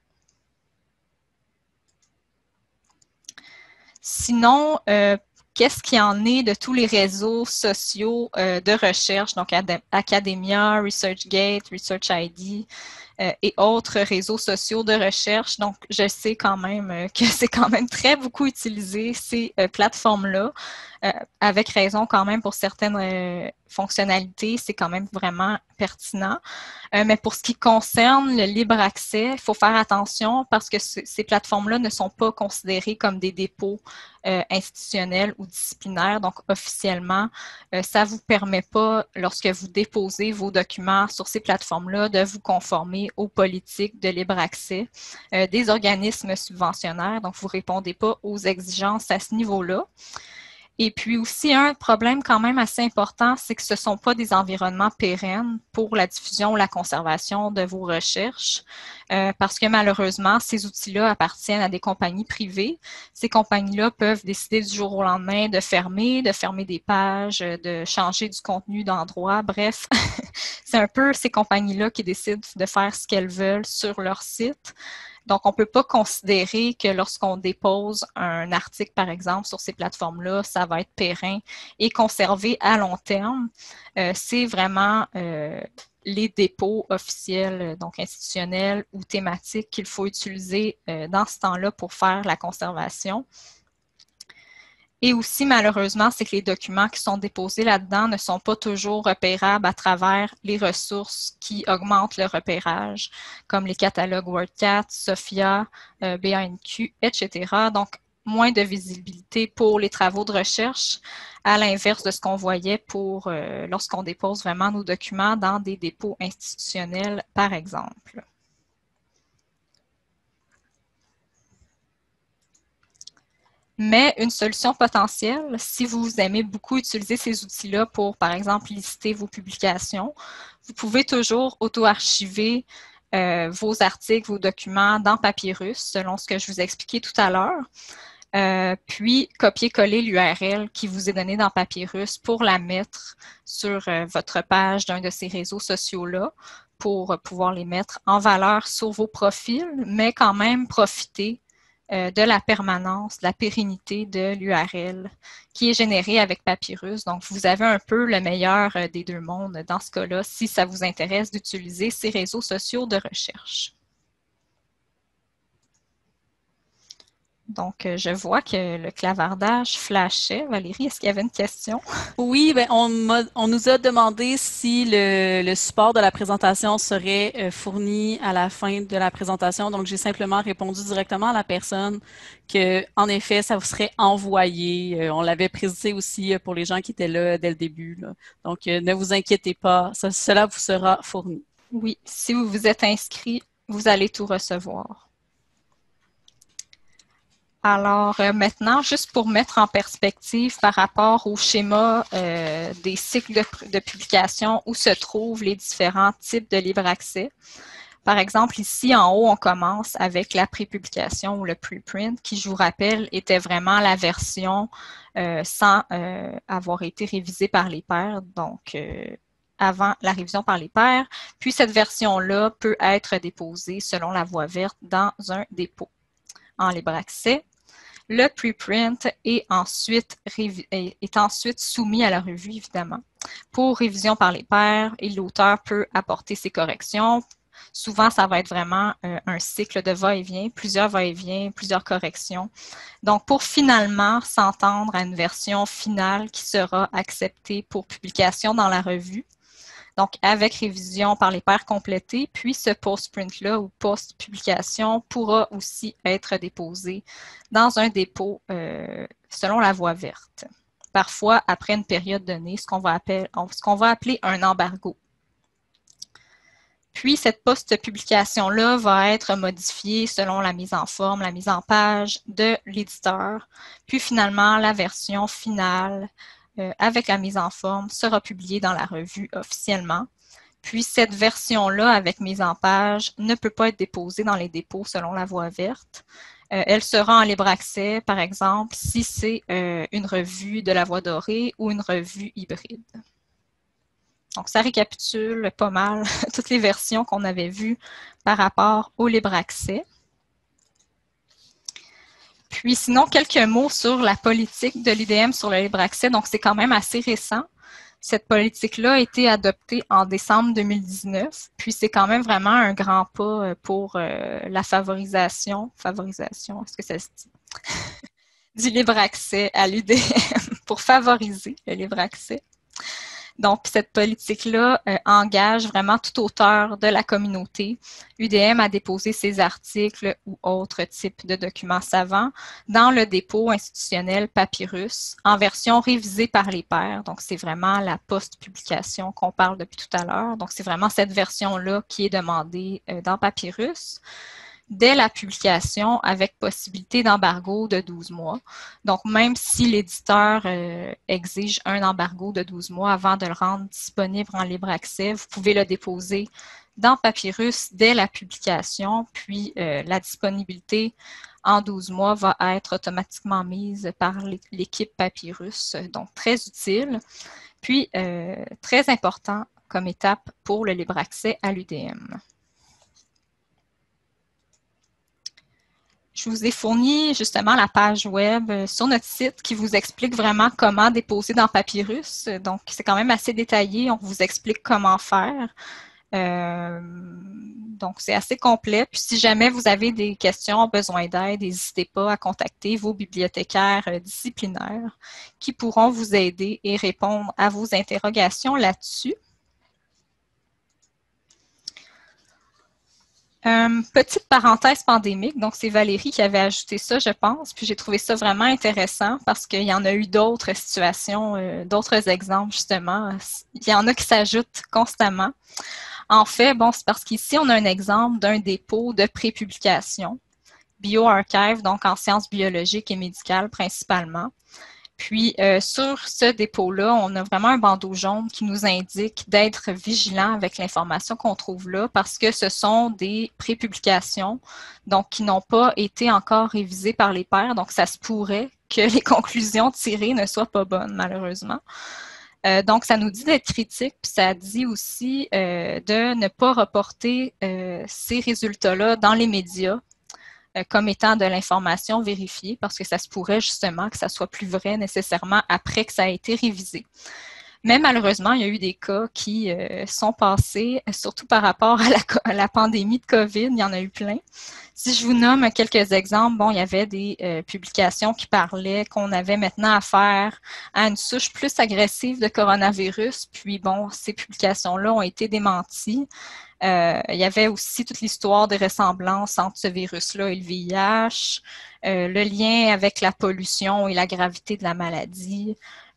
Sinon, euh, qu'est-ce qui en est de tous les réseaux sociaux euh, de recherche, donc Academia, ResearchGate, ResearchID euh, et autres réseaux sociaux de recherche. Donc, je sais quand même euh, que c'est quand même très beaucoup utilisé, ces euh, plateformes-là, euh, avec raison quand même pour certaines euh, fonctionnalités, c'est quand même vraiment pertinent. Euh, mais pour ce qui concerne le libre accès, il faut faire attention parce que ce, ces plateformes-là ne sont pas considérées comme des dépôts euh, institutionnels ou disciplinaires. Donc, officiellement, euh, ça ne vous permet pas, lorsque vous déposez vos documents sur ces plateformes-là, de vous conformer aux politiques de libre accès euh, des organismes subventionnaires. Donc, vous ne répondez pas aux exigences à ce niveau-là. Et puis aussi, un problème quand même assez important, c'est que ce ne sont pas des environnements pérennes pour la diffusion ou la conservation de vos recherches, euh, parce que malheureusement, ces outils-là appartiennent à des compagnies privées. Ces compagnies-là peuvent décider du jour au lendemain de fermer, de fermer des pages, de changer du contenu d'endroit. Bref, c'est un peu ces compagnies-là qui décident de faire ce qu'elles veulent sur leur site. Donc, on ne peut pas considérer que lorsqu'on dépose un article, par exemple, sur ces plateformes-là, ça va être périn et conservé à long terme. Euh, c'est vraiment euh, les dépôts officiels, donc institutionnels ou thématiques qu'il faut utiliser euh, dans ce temps-là pour faire la conservation. Et aussi, malheureusement, c'est que les documents qui sont déposés là-dedans ne sont pas toujours repérables à travers les ressources qui augmentent le repérage, comme les catalogues WordCat, Sophia, euh, B A N Q, et cetera. Donc, moins de visibilité pour les travaux de recherche, à l'inverse de ce qu'on voyait pour euh, lorsqu'on dépose vraiment nos documents dans des dépôts institutionnels, par exemple. Mais une solution potentielle, si vous aimez beaucoup utiliser ces outils-là pour, par exemple, lister vos publications, vous pouvez toujours auto-archiver euh, vos articles, vos documents dans Papyrus, selon ce que je vous ai expliqué tout à l'heure, euh, puis copier-coller l'U R L qui vous est donnée dans Papyrus pour la mettre sur euh, votre page d'un de ces réseaux sociaux-là pour pouvoir les mettre en valeur sur vos profils, mais quand même profiter de la permanence, de la pérennité de l'U R L qui est générée avec Papyrus. Donc, vous avez un peu le meilleur des deux mondes dans ce cas-là, si ça vous intéresse d'utiliser ces réseaux sociaux de recherche. Donc, je vois que le clavardage flashait. Valérie, est-ce qu'il y avait une question? Oui, ben on, on nous a demandé si le, le support de la présentation serait euh, fourni à la fin de la présentation. Donc, j'ai simplement répondu directement à la personne que, en effet, ça vous serait envoyé. Euh, on l'avait précisé aussi pour les gens qui étaient là dès le début, là. Donc, euh, ne vous inquiétez pas, ça, cela vous sera fourni. Oui, si vous vous êtes inscrit, vous allez tout recevoir. Alors euh, maintenant, juste pour mettre en perspective par rapport au schéma euh, des cycles de, de publication où se trouvent les différents types de libre accès. Par exemple, ici en haut, on commence avec la prépublication ou le preprint, qui, je vous rappelle, était vraiment la version euh, sans euh, avoir été révisée par les pairs, donc euh, avant la révision par les pairs. Puis cette version-là peut être déposée selon la voie verte dans un dépôt en libre accès. Le preprint est ensuite, est ensuite soumis à la revue, évidemment, pour révision par les pairs et l'auteur peut apporter ses corrections. Souvent, ça va être vraiment euh, un cycle de va-et-vient, plusieurs va-et-vient, plusieurs corrections. Donc, pour finalement s'entendre à une version finale qui sera acceptée pour publication dans la revue, donc avec révision par les pairs complétés, puis ce post-print-là ou post-publication pourra aussi être déposé dans un dépôt euh, selon la voie verte. Parfois, après une période donnée, ce qu'on va appeler, ce qu'on va appeler un embargo. Puis, cette post-publication-là va être modifiée selon la mise en forme, la mise en page de l'éditeur. Puis, finalement, la version finale euh, avec la mise en forme sera publiée dans la revue officiellement. Puis, cette version-là, avec mise en page, ne peut pas être déposée dans les dépôts selon la voie verte. Euh, elle sera en libre accès, par exemple, si c'est euh, une revue de la voie dorée ou une revue hybride. Donc, ça récapitule pas mal toutes les versions qu'on avait vues par rapport au libre accès. Puis, sinon, quelques mots sur la politique de l'I D M sur le libre accès. Donc, c'est quand même assez récent. Cette politique-là a été adoptée en décembre deux mille dix-neuf. Puis, c'est quand même vraiment un grand pas pour euh, la favorisation, favorisation, est-ce que ça se dit? du libre accès à l'U D M, pour favoriser le libre accès. Donc, cette politique-là euh, engage vraiment tout auteur de la communauté. L'U D M a déposé ses articles ou autres types de documents savants dans le dépôt institutionnel Papyrus en version révisée par les pairs. Donc, c'est vraiment la post-publication qu'on parle depuis tout à l'heure. Donc, c'est vraiment cette version-là qui est demandée euh, dans Papyrus dès la publication avec possibilité d'embargo de douze mois. Donc, même si l'éditeur euh, exige un embargo de douze mois avant de le rendre disponible en libre accès, vous pouvez le déposer dans Papyrus dès la publication, puis euh, la disponibilité en douze mois va être automatiquement mise par l'équipe Papyrus, donc très utile. Puis, euh, très important comme étape pour le libre accès à l'U D M. Je vous ai fourni justement la page web sur notre site qui vous explique vraiment comment déposer dans Papyrus. Donc, c'est quand même assez détaillé. On vous explique comment faire. Euh, donc, c'est assez complet. Puis, si jamais vous avez des questions, besoin d'aide, n'hésitez pas à contacter vos bibliothécaires disciplinaires qui pourront vous aider et répondre à vos interrogations là-dessus. Euh, petite parenthèse pandémique, donc c'est Valérie qui avait ajouté ça, je pense, puis j'ai trouvé ça vraiment intéressant parce qu'il y en a eu d'autres situations, euh, d'autres exemples, justement. Il y en a qui s'ajoutent constamment. En fait, bon, c'est parce qu'ici, on a un exemple d'un dépôt de prépublication, BioArchive, donc en sciences biologiques et médicales principalement. Puis, euh, sur ce dépôt-là, on a vraiment un bandeau jaune qui nous indique d'être vigilant avec l'information qu'on trouve là parce que ce sont des prépublications, donc qui n'ont pas été encore révisées par les pairs. Donc, ça se pourrait que les conclusions tirées ne soient pas bonnes, malheureusement. Euh, donc, ça nous dit d'être critique, puis ça dit aussi euh, de ne pas reporter euh, ces résultats-là dans les médias comme étant de l'information vérifiée parce que ça se pourrait justement que ça soit plus vrai nécessairement après que ça a été révisé. Mais malheureusement, il y a eu des cas qui euh, sont passés, surtout par rapport à la, à la pandémie de COVID, il y en a eu plein. Si je vous nomme quelques exemples, bon, il y avait des euh, publications qui parlaient qu'on avait maintenant affaire à une souche plus agressive de coronavirus, puis bon, ces publications-là ont été démenties. Euh, il y avait aussi toute l'histoire des ressemblances entre ce virus-là et le V I H, euh, le lien avec la pollution et la gravité de la maladie,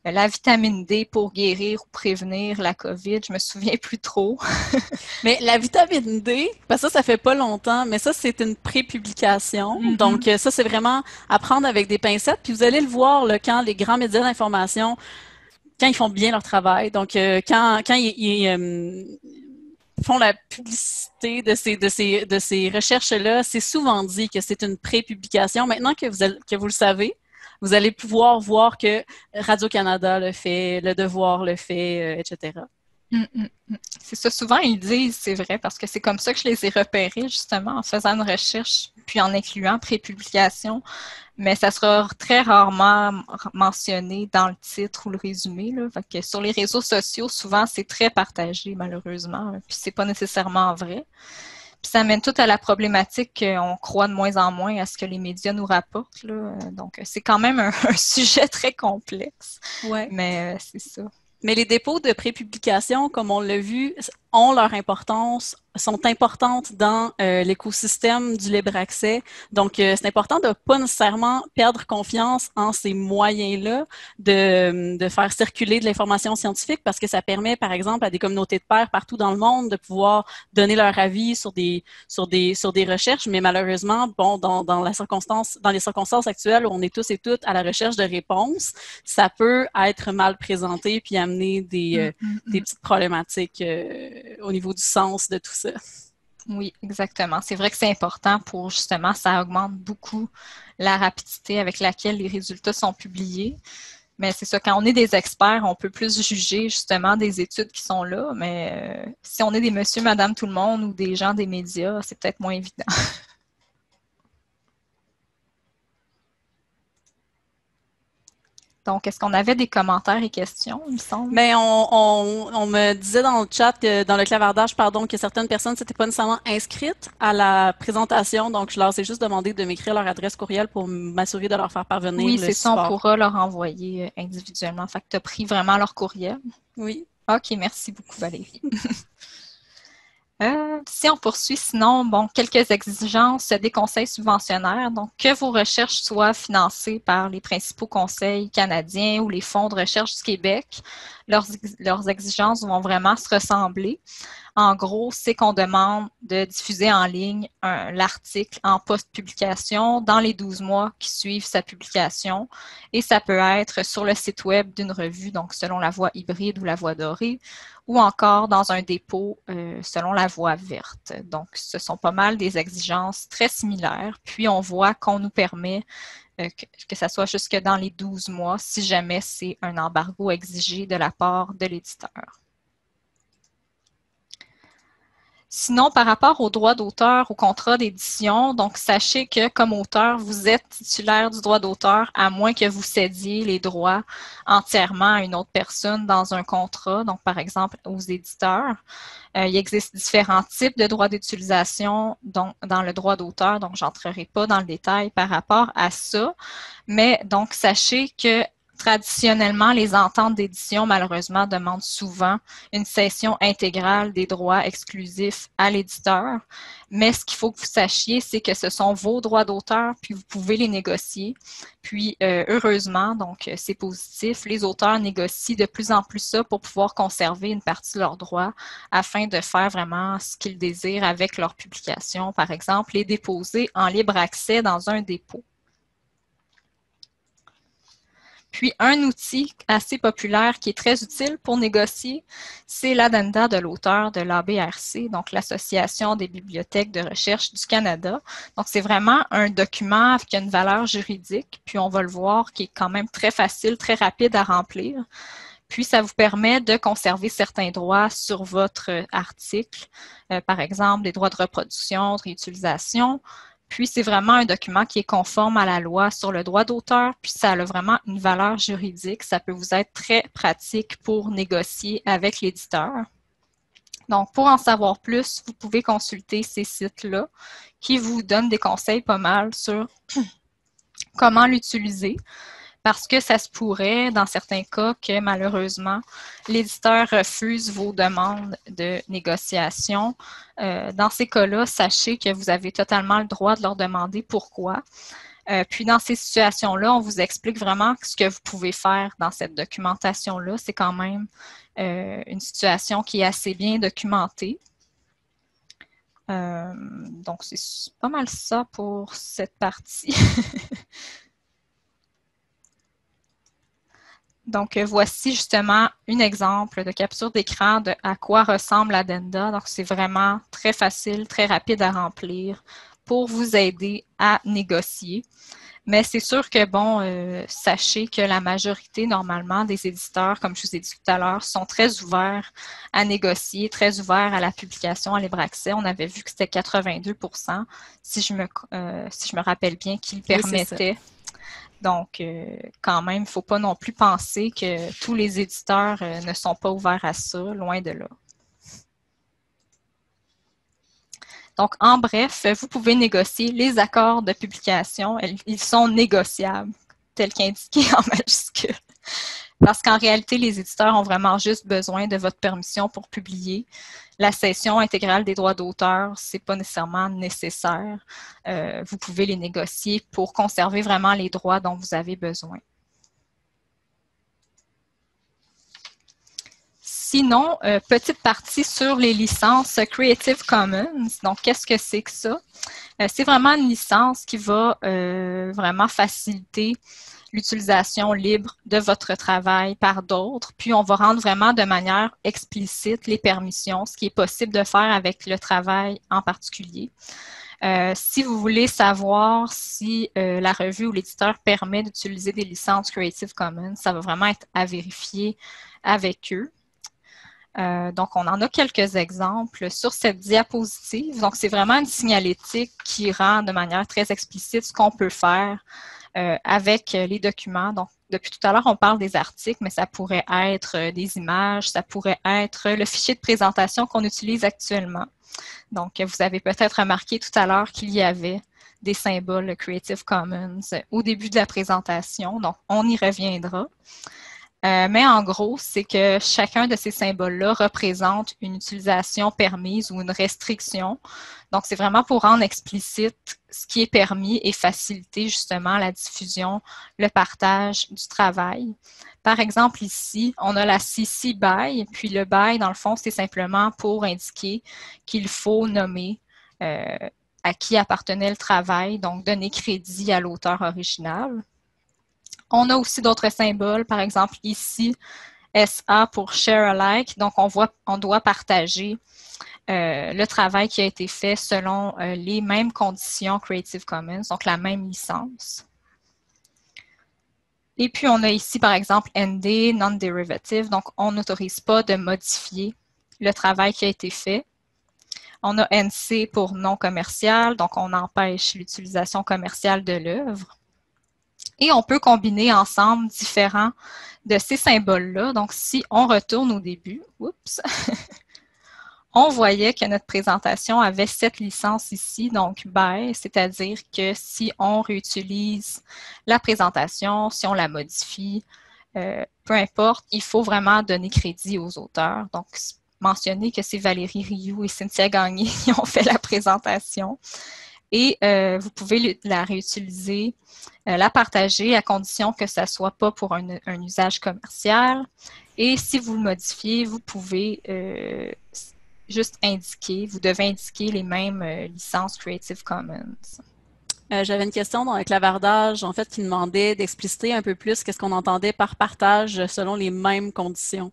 la vitamine D pour guérir ou prévenir la COVID. Je me souviens plus trop. Mais la vitamine D, parce que ça, ça fait pas longtemps, mais ça, c'est une pré-publication. Mm-hmm. Donc, ça, c'est vraiment à prendre avec des pincettes. Puis vous allez le voir là, quand les grands médias d'information, quand ils font bien leur travail. Donc, euh, quand, quand ils, ils euh, font la publicité de ces, de ces, de ces recherches-là, c'est souvent dit que c'est une pré-publication. Maintenant que vous, allez, que vous le savez, vous allez pouvoir voir que Radio-Canada le fait, Le Devoir le fait, euh, et cetera. Mm, mm, mm. C'est ça, souvent ils disent, c'est vrai, parce que c'est comme ça que je les ai repérés, justement, en faisant une recherche, puis en incluant pré-publication, mais ça sera très rarement mentionné dans le titre ou le résumé, là. Fait que sur les réseaux sociaux, souvent, c'est très partagé, malheureusement, puis c'est pas nécessairement vrai. Puis ça mène tout à la problématique qu'on croit de moins en moins à ce que les médias nous rapportent, là. Donc, c'est quand même un, un sujet très complexe, ouais. mais euh, c'est ça. Mais les dépôts de prépublication, comme on l'a vu, ont leur importance, sont importantes dans euh, l'écosystème du libre accès. Donc, euh, c'est important de ne pas nécessairement perdre confiance en ces moyens-là de, de faire circuler de l'information scientifique parce que ça permet, par exemple, à des communautés de pairs partout dans le monde de pouvoir donner leur avis sur des, sur des, sur des recherches. Mais malheureusement, bon, dans, dans, la circonstance, dans les circonstances actuelles où on est tous et toutes à la recherche de réponses, ça peut être mal présenté puis amener des, euh, mm-hmm. des petites problématiques euh, au niveau du sens de tout ça. Oui, exactement. C'est vrai que c'est important pour, justement, ça augmente beaucoup la rapidité avec laquelle les résultats sont publiés. Mais c'est ça, quand on est des experts, on peut plus juger, justement, des études qui sont là. Mais euh, si on est des monsieur, madame, tout le monde ou des gens des médias, c'est peut-être moins évident. Donc, est-ce qu'on avait des commentaires et questions, il me semble? Bien, on, on, on me disait dans le chat, que, dans le clavardage, pardon, que certaines personnes ne s'étaient pas nécessairement inscrites à la présentation. Donc, je leur ai juste demandé de m'écrire leur adresse courriel pour m'assurer de leur faire parvenir oui, le support. Oui, c'est ça, on pourra leur envoyer individuellement. Fait que tu as pris vraiment leur courriel. Oui. OK, merci beaucoup, Valérie. Euh, si on poursuit, sinon, bon, quelques exigences des conseils subventionnaires. Donc, que vos recherches soient financées par les principaux conseils canadiens ou les fonds de recherche du Québec, leurs, leurs exigences vont vraiment se ressembler. En gros, c'est qu'on demande de diffuser en ligne un, l'article en post-publication dans les douze mois qui suivent sa publication. Et ça peut être sur le site web d'une revue, donc selon la voie hybride ou la voie dorée, ou encore dans un dépôt euh, selon la voie verte. Donc, ce sont pas mal des exigences très similaires. Puis, on voit qu'on nous permet euh, que, que ça soit jusque dans les douze mois si jamais c'est un embargo exigé de la part de l'éditeur. Sinon, par rapport aux droits d'auteur, au contrat d'édition, donc sachez que comme auteur, vous êtes titulaire du droit d'auteur à moins que vous cédiez les droits entièrement à une autre personne dans un contrat, donc par exemple aux éditeurs. Euh, il existe différents types de droits d'utilisation dans le droit d'auteur, donc je n'entrerai pas dans le détail par rapport à ça, mais donc sachez que traditionnellement, les ententes d'édition, malheureusement, demandent souvent une cession intégrale des droits exclusifs à l'éditeur. Mais ce qu'il faut que vous sachiez, c'est que ce sont vos droits d'auteur, puis vous pouvez les négocier. Puis, euh, heureusement, donc c'est positif, les auteurs négocient de plus en plus ça pour pouvoir conserver une partie de leurs droits afin de faire vraiment ce qu'ils désirent avec leur publication. Par exemple, les déposer en libre accès dans un dépôt. Puis, un outil assez populaire qui est très utile pour négocier, c'est l'addenda de l'auteur de l'A B R C, donc l'Association des bibliothèques de recherche du Canada. Donc, c'est vraiment un document qui a une valeur juridique, puis on va le voir, qui est quand même très facile, très rapide à remplir. Puis, ça vous permet de conserver certains droits sur votre article, euh, par exemple, des droits de reproduction, de réutilisation. Puis, c'est vraiment un document qui est conforme à la loi sur le droit d'auteur, puis ça a vraiment une valeur juridique. Ça peut vous être très pratique pour négocier avec l'éditeur. Donc, pour en savoir plus, vous pouvez consulter ces sites-là qui vous donnent des conseils pas mal sur comment l'utiliser. Parce que ça se pourrait, dans certains cas, que malheureusement, l'éditeur refuse vos demandes de négociation. Euh, dans ces cas-là, sachez que vous avez totalement le droit de leur demander pourquoi. Euh, puis dans ces situations-là, on vous explique vraiment ce que vous pouvez faire dans cette documentation-là. C'est quand même euh, une situation qui est assez bien documentée. Euh, donc, c'est pas mal ça pour cette partie. Donc, voici justement un exemple de capture d'écran de à quoi ressemble l'addenda. Donc, c'est vraiment très facile, très rapide à remplir pour vous aider à négocier. Mais c'est sûr que, bon, euh, sachez que la majorité, normalement, des éditeurs, comme je vous ai dit tout à l'heure, sont très ouverts à négocier, très ouverts à la publication à libre accès. On avait vu que c'était quatre-vingt-deux pour cent, si je me, euh, si je me rappelle bien, qu'ils permettaient. Oui, donc, euh, quand même, il ne faut pas non plus penser que tous les éditeurs euh, ne sont pas ouverts à ça, loin de là. Donc, en bref, vous pouvez négocier les accords de publication. Ils sont négociables, tel qu'indiqué en majuscule. Parce qu'en réalité, les éditeurs ont vraiment juste besoin de votre permission pour publier. La cession intégrale des droits d'auteur, ce n'est pas nécessairement nécessaire. Euh, vous pouvez les négocier pour conserver vraiment les droits dont vous avez besoin. Sinon, euh, petite partie sur les licences Creative Commons. Donc, qu'est-ce que c'est que ça? Euh, c'est vraiment une licence qui va euh, vraiment faciliter l'utilisation libre de votre travail par d'autres. Puis, on va rendre vraiment de manière explicite les permissions, ce qui est possible de faire avec le travail en particulier. Euh, si vous voulez savoir si euh, la revue ou l'éditeur permet d'utiliser des licences Creative Commons, ça va vraiment être à vérifier avec eux. Euh, donc, on en a quelques exemples sur cette diapositive. Donc, c'est vraiment une signalétique qui rend de manière très explicite ce qu'on peut faire euh, avec les documents. Donc, depuis tout à l'heure, on parle des articles, mais ça pourrait être des images, ça pourrait être le fichier de présentation qu'on utilise actuellement. Donc, vous avez peut-être remarqué tout à l'heure qu'il y avait des symboles Creative Commons au début de la présentation. Donc, on y reviendra. Euh, mais en gros, c'est que chacun de ces symboles-là représente une utilisation permise ou une restriction. Donc, c'est vraiment pour rendre explicite ce qui est permis et faciliter justement la diffusion, le partage du travail. Par exemple, ici, on a la C C BY, puis le BY, dans le fond, c'est simplement pour indiquer qu'il faut nommer euh, à qui appartenait le travail, donc donner crédit à l'auteur original. On a aussi d'autres symboles, par exemple ici, S A pour Share Alike. Donc, on, voit, on doit partager euh, le travail qui a été fait selon euh, les mêmes conditions Creative Commons, donc la même licence. Et puis, on a ici, par exemple, N D, Non-Derivative. Donc, on n'autorise pas de modifier le travail qui a été fait. On a N C pour non commercial, donc on empêche l'utilisation commerciale de l'œuvre. Et on peut combiner ensemble différents de ces symboles-là. Donc, si on retourne au début, oups, on voyait que notre présentation avait cette licence ici, donc by, c'est-à-dire que si on réutilise la présentation, si on la modifie, euh, peu importe, il faut vraiment donner crédit aux auteurs. Donc, mentionner que c'est Valérie Rioux et Cynthia Gagné qui ont fait la présentation. Et euh, vous pouvez la réutiliser, euh, la partager à condition que ça ne soit pas pour un, un usage commercial. Et si vous le modifiez, vous pouvez euh, juste indiquer, vous devez indiquer les mêmes euh, licences Creative Commons. Euh, J'avais une question dans le clavardage, en fait, qui demandait d'expliciter un peu plus qu'est-ce qu'on entendait par partage selon les mêmes conditions.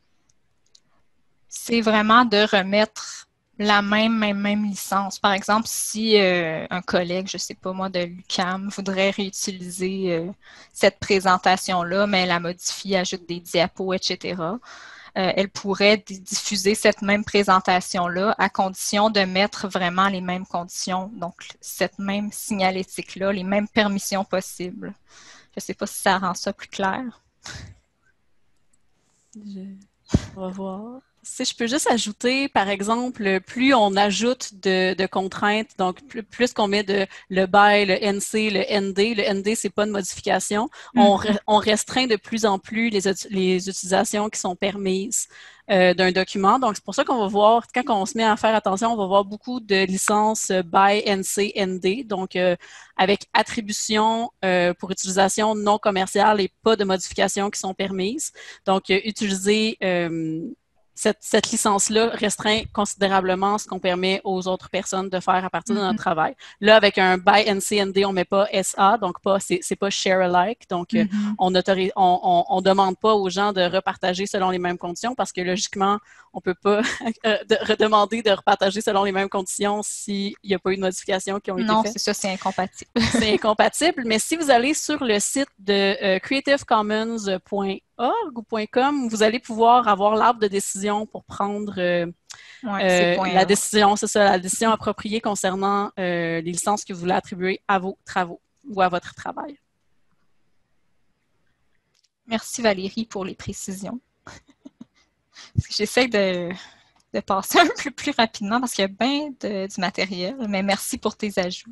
C'est vraiment de remettre la même, même, même licence. Par exemple, si euh, un collègue, je ne sais pas moi, de l'U Q A M voudrait réutiliser euh, cette présentation-là, mais elle la modifie, ajoute des diapos, et cetera, euh, elle pourrait diffuser cette même présentation-là à condition de mettre vraiment les mêmes conditions, donc cette même signalétique-là, les mêmes permissions possibles. Je ne sais pas si ça rend ça plus clair. Je... On va voir. Si je peux juste ajouter, par exemple, plus on ajoute de, de contraintes, donc plus, plus qu'on met de le by, le N C, le N D, le N D, c'est pas une modification, on, Mhm. re- on restreint de plus en plus les, ut- les utilisations qui sont permises euh, d'un document. Donc, c'est pour ça qu'on va voir, quand on se met à faire attention, on va voir beaucoup de licences euh, by, N C, N D, donc euh, avec attribution euh, pour utilisation non commerciale et pas de modifications qui sont permises. Donc, euh, utiliser euh, cette, cette licence-là restreint considérablement ce qu'on permet aux autres personnes de faire à partir de Mhm. notre travail. Là, avec un by N C N D, on ne met pas S A, donc pas, c'est, c'est pas share alike. Donc, euh, Mhm. on ne on, on, on demande pas aux gens de repartager selon les mêmes conditions parce que logiquement, on ne peut pas de, redemander de repartager selon les mêmes conditions s'il n'y a pas eu de modifications qui ont été Non, faites. c'est ça, c'est incompatible. C'est incompatible, mais si vous allez sur le site de euh, creative commons point org ou .com, vous allez pouvoir avoir l'arbre de décision pour prendre euh, Ouais, c'est euh, point la org. décision, c'est ça, la décision appropriée concernant euh, les licences que vous voulez attribuer à vos travaux ou à votre travail. Merci Valérie pour les précisions. J'essaie de, de passer un peu plus rapidement parce qu'il y a bien de, du matériel, mais merci pour tes ajouts.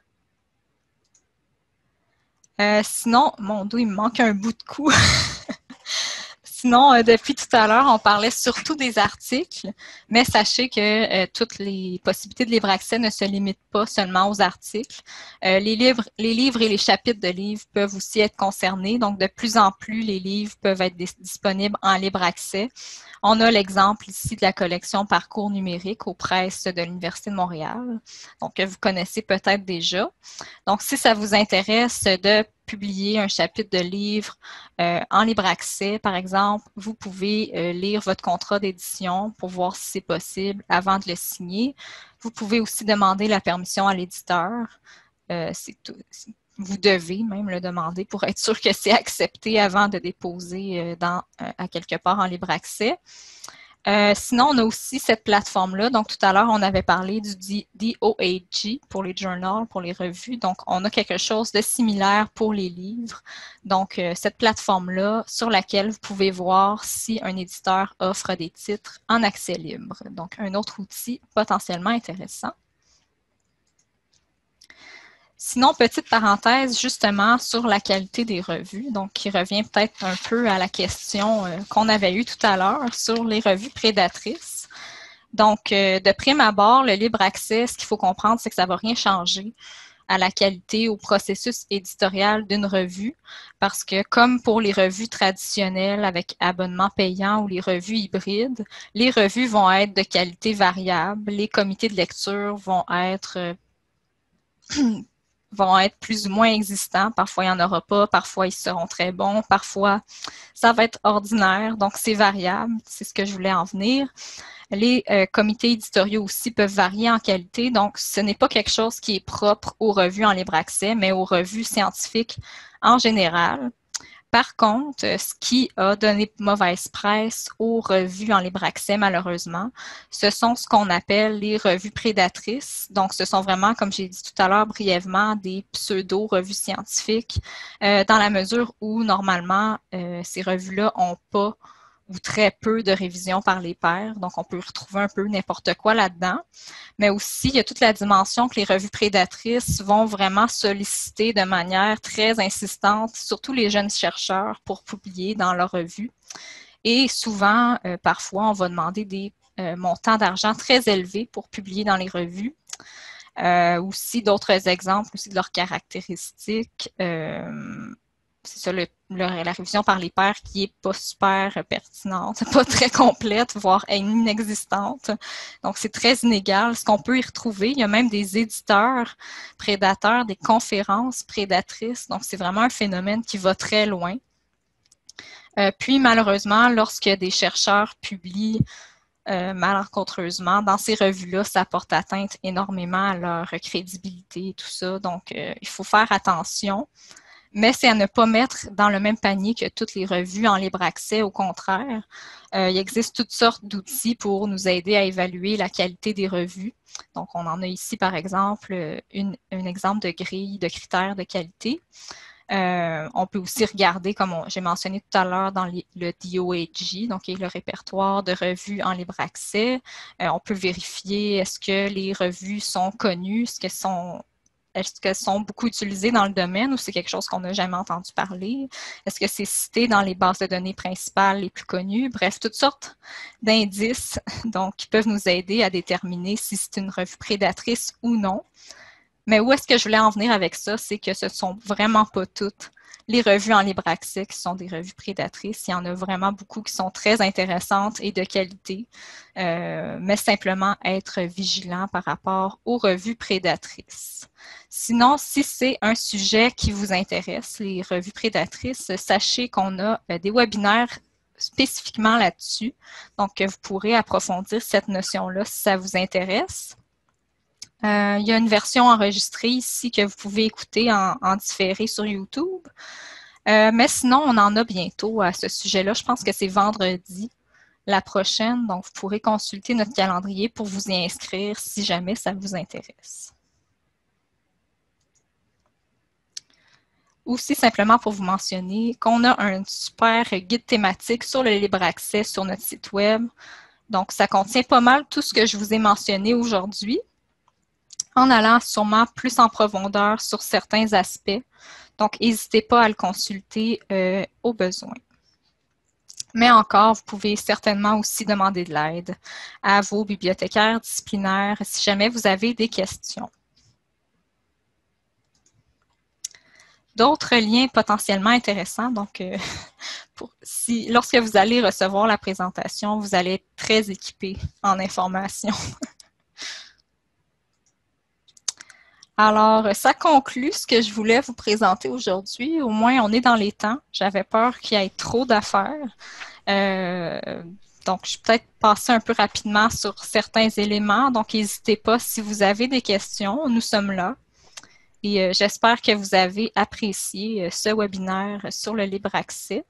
Euh, sinon, mon dos, il me manque un bout de cou. Sinon, euh, depuis tout à l'heure, on parlait surtout des articles, mais sachez que euh, toutes les possibilités de libre accès ne se limitent pas seulement aux articles. Euh, les livres, les livres et les chapitres de livres peuvent aussi être concernés. Donc, de plus en plus, les livres peuvent être dis- disponibles en libre accès. On a l'exemple ici de la collection Parcours numérique aux presses de l'Université de Montréal, donc que vous connaissez peut-être déjà. Donc, si ça vous intéresse de publier un chapitre de livre euh, en libre accès, par exemple, vous pouvez euh, lire votre contrat d'édition pour voir si c'est possible avant de le signer. Vous pouvez aussi demander la permission à l'éditeur. Euh, c'est tout, vous devez même le demander pour être sûr que c'est accepté avant de déposer euh, dans, euh, à quelque part en libre accès. Euh, sinon, on a aussi cette plateforme-là. Donc, tout à l'heure, on avait parlé du D O A G pour les journals, pour les revues. Donc, on a quelque chose de similaire pour les livres. Donc, euh, cette plateforme-là sur laquelle vous pouvez voir si un éditeur offre des titres en accès libre. Donc, un autre outil potentiellement intéressant. Sinon, petite parenthèse justement sur la qualité des revues, donc qui revient peut-être un peu à la question euh, qu'on avait eue tout à l'heure sur les revues prédatrices. Donc, euh, de prime abord, le libre accès, ce qu'il faut comprendre, c'est que ça ne va rien changer à la qualité, au processus éditorial d'une revue, parce que comme pour les revues traditionnelles avec abonnement payant ou les revues hybrides, les revues vont être de qualité variable, les comités de lecture vont être euh, vont être plus ou moins existants. Parfois, il n'y en aura pas. Parfois, ils seront très bons. Parfois, ça va être ordinaire. Donc, c'est variable. C'est ce que je voulais en venir. Les euh, comités éditoriaux aussi peuvent varier en qualité. Donc, ce n'est pas quelque chose qui est propre aux revues en libre accès, mais aux revues scientifiques en général. Par contre, ce qui a donné mauvaise presse aux revues en libre accès, malheureusement, ce sont ce qu'on appelle les revues prédatrices. Donc, ce sont vraiment, comme j'ai dit tout à l'heure brièvement, des pseudo-revues scientifiques, euh, dans la mesure où, normalement, euh, ces revues-là n'ont pas ou très peu de révisions par les pairs. Donc, on peut retrouver un peu n'importe quoi là-dedans. Mais aussi, il y a toute la dimension que les revues prédatrices vont vraiment solliciter de manière très insistante, surtout les jeunes chercheurs, pour publier dans leurs revues. Et souvent, euh, parfois, on va demander des euh, montants d'argent très élevés pour publier dans les revues. Euh, aussi, d'autres exemples aussi de leurs caractéristiques. Euh, c'est ça, le, le, la révision par les pairs qui est pas super pertinente, pas très complète, voire inexistante. Donc, c'est très inégal. Ce qu'on peut y retrouver, il y a même des éditeurs prédateurs, des conférences prédatrices. Donc, c'est vraiment un phénomène qui va très loin. Euh, puis, malheureusement, lorsque des chercheurs publient euh, malencontreusement, dans ces revues-là, ça porte atteinte énormément à leur crédibilité et tout ça. Donc, euh, il faut faire attention. Mais c'est à ne pas mettre dans le même panier que toutes les revues en libre accès. Au contraire, euh, il existe toutes sortes d'outils pour nous aider à évaluer la qualité des revues. Donc, on en a ici, par exemple, une, un exemple de grille de critères de qualité. Euh, on peut aussi regarder, comme j'ai mentionné tout à l'heure, dans les, le D O A G, donc le répertoire de revues en libre accès. Euh, on peut vérifier est-ce que les revues sont connues, est-ce qu'elles sont, est-ce qu'elles sont beaucoup utilisées dans le domaine ou c'est quelque chose qu'on n'a jamais entendu parler? Est-ce que c'est cité dans les bases de données principales les plus connues? Bref, toutes sortes d'indices donc, qui peuvent nous aider à déterminer si c'est une revue prédatrice ou non. Mais où est-ce que je voulais en venir avec ça? C'est que ce ne sont vraiment pas toutes les revues en libre accès qui sont des revues prédatrices. Il y en a vraiment beaucoup qui sont très intéressantes et de qualité, euh, mais simplement être vigilant par rapport aux revues prédatrices. Sinon, si c'est un sujet qui vous intéresse, les revues prédatrices, sachez qu'on a des webinaires spécifiquement là-dessus. Donc, vous pourrez approfondir cette notion-là si ça vous intéresse. Euh, il y a une version enregistrée ici que vous pouvez écouter en, en différé sur YouTube. Euh, mais sinon, on en a bientôt à ce sujet-là. Je pense que c'est vendredi la prochaine. Donc, vous pourrez consulter notre calendrier pour vous y inscrire si jamais ça vous intéresse. Aussi, simplement pour vous mentionner qu'on a un super guide thématique sur le libre accès sur notre site web. Donc, ça contient pas mal tout ce que je vous ai mentionné aujourd'hui, en allant sûrement plus en profondeur sur certains aspects. Donc, n'hésitez pas à le consulter euh, au besoin. Mais encore, vous pouvez certainement aussi demander de l'aide à vos bibliothécaires disciplinaires si jamais vous avez des questions. D'autres liens potentiellement intéressants, donc euh, pour, si, lorsque vous allez recevoir la présentation, vous allez être très équipé en informations. Alors, ça conclut ce que je voulais vous présenter aujourd'hui. Au moins, on est dans les temps. J'avais peur qu'il y ait trop d'affaires. Euh, donc, je vais peut-être passer un peu rapidement sur certains éléments. Donc, n'hésitez pas si vous avez des questions. Nous sommes là. Et euh, j'espère que vous avez apprécié euh, ce webinaire sur le libre accès.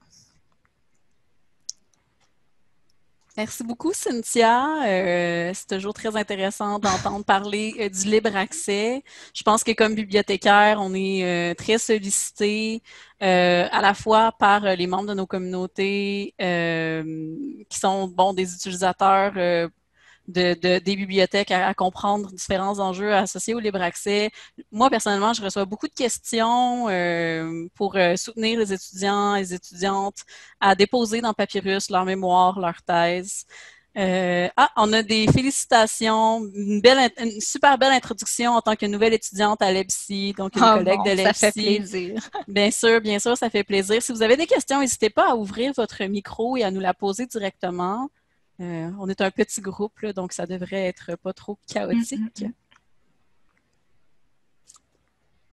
Merci beaucoup, Cynthia. Euh, c'est toujours très intéressant d'entendre parler euh, du libre accès. Je pense que comme bibliothécaire, on est euh, très sollicité euh, à la fois par euh, les membres de nos communautés euh, qui sont bon des utilisateurs euh, De, de, des bibliothèques à, à comprendre différents enjeux associés au libre accès. Moi, personnellement, je reçois beaucoup de questions euh, pour euh, soutenir les étudiants et les étudiantes à déposer dans Papyrus leur mémoire, leur thèse. Euh, ah, on a des félicitations, une, belle, une super belle introduction en tant que nouvelle étudiante à l'E B S I, donc une Ah collègue bon, de l'E B S I. ça fait plaisir. Bien sûr, bien sûr, ça fait plaisir. Si vous avez des questions, n'hésitez pas à ouvrir votre micro et à nous la poser directement. Euh, on est un petit groupe, là, donc ça devrait être pas trop chaotique. Mm-hmm.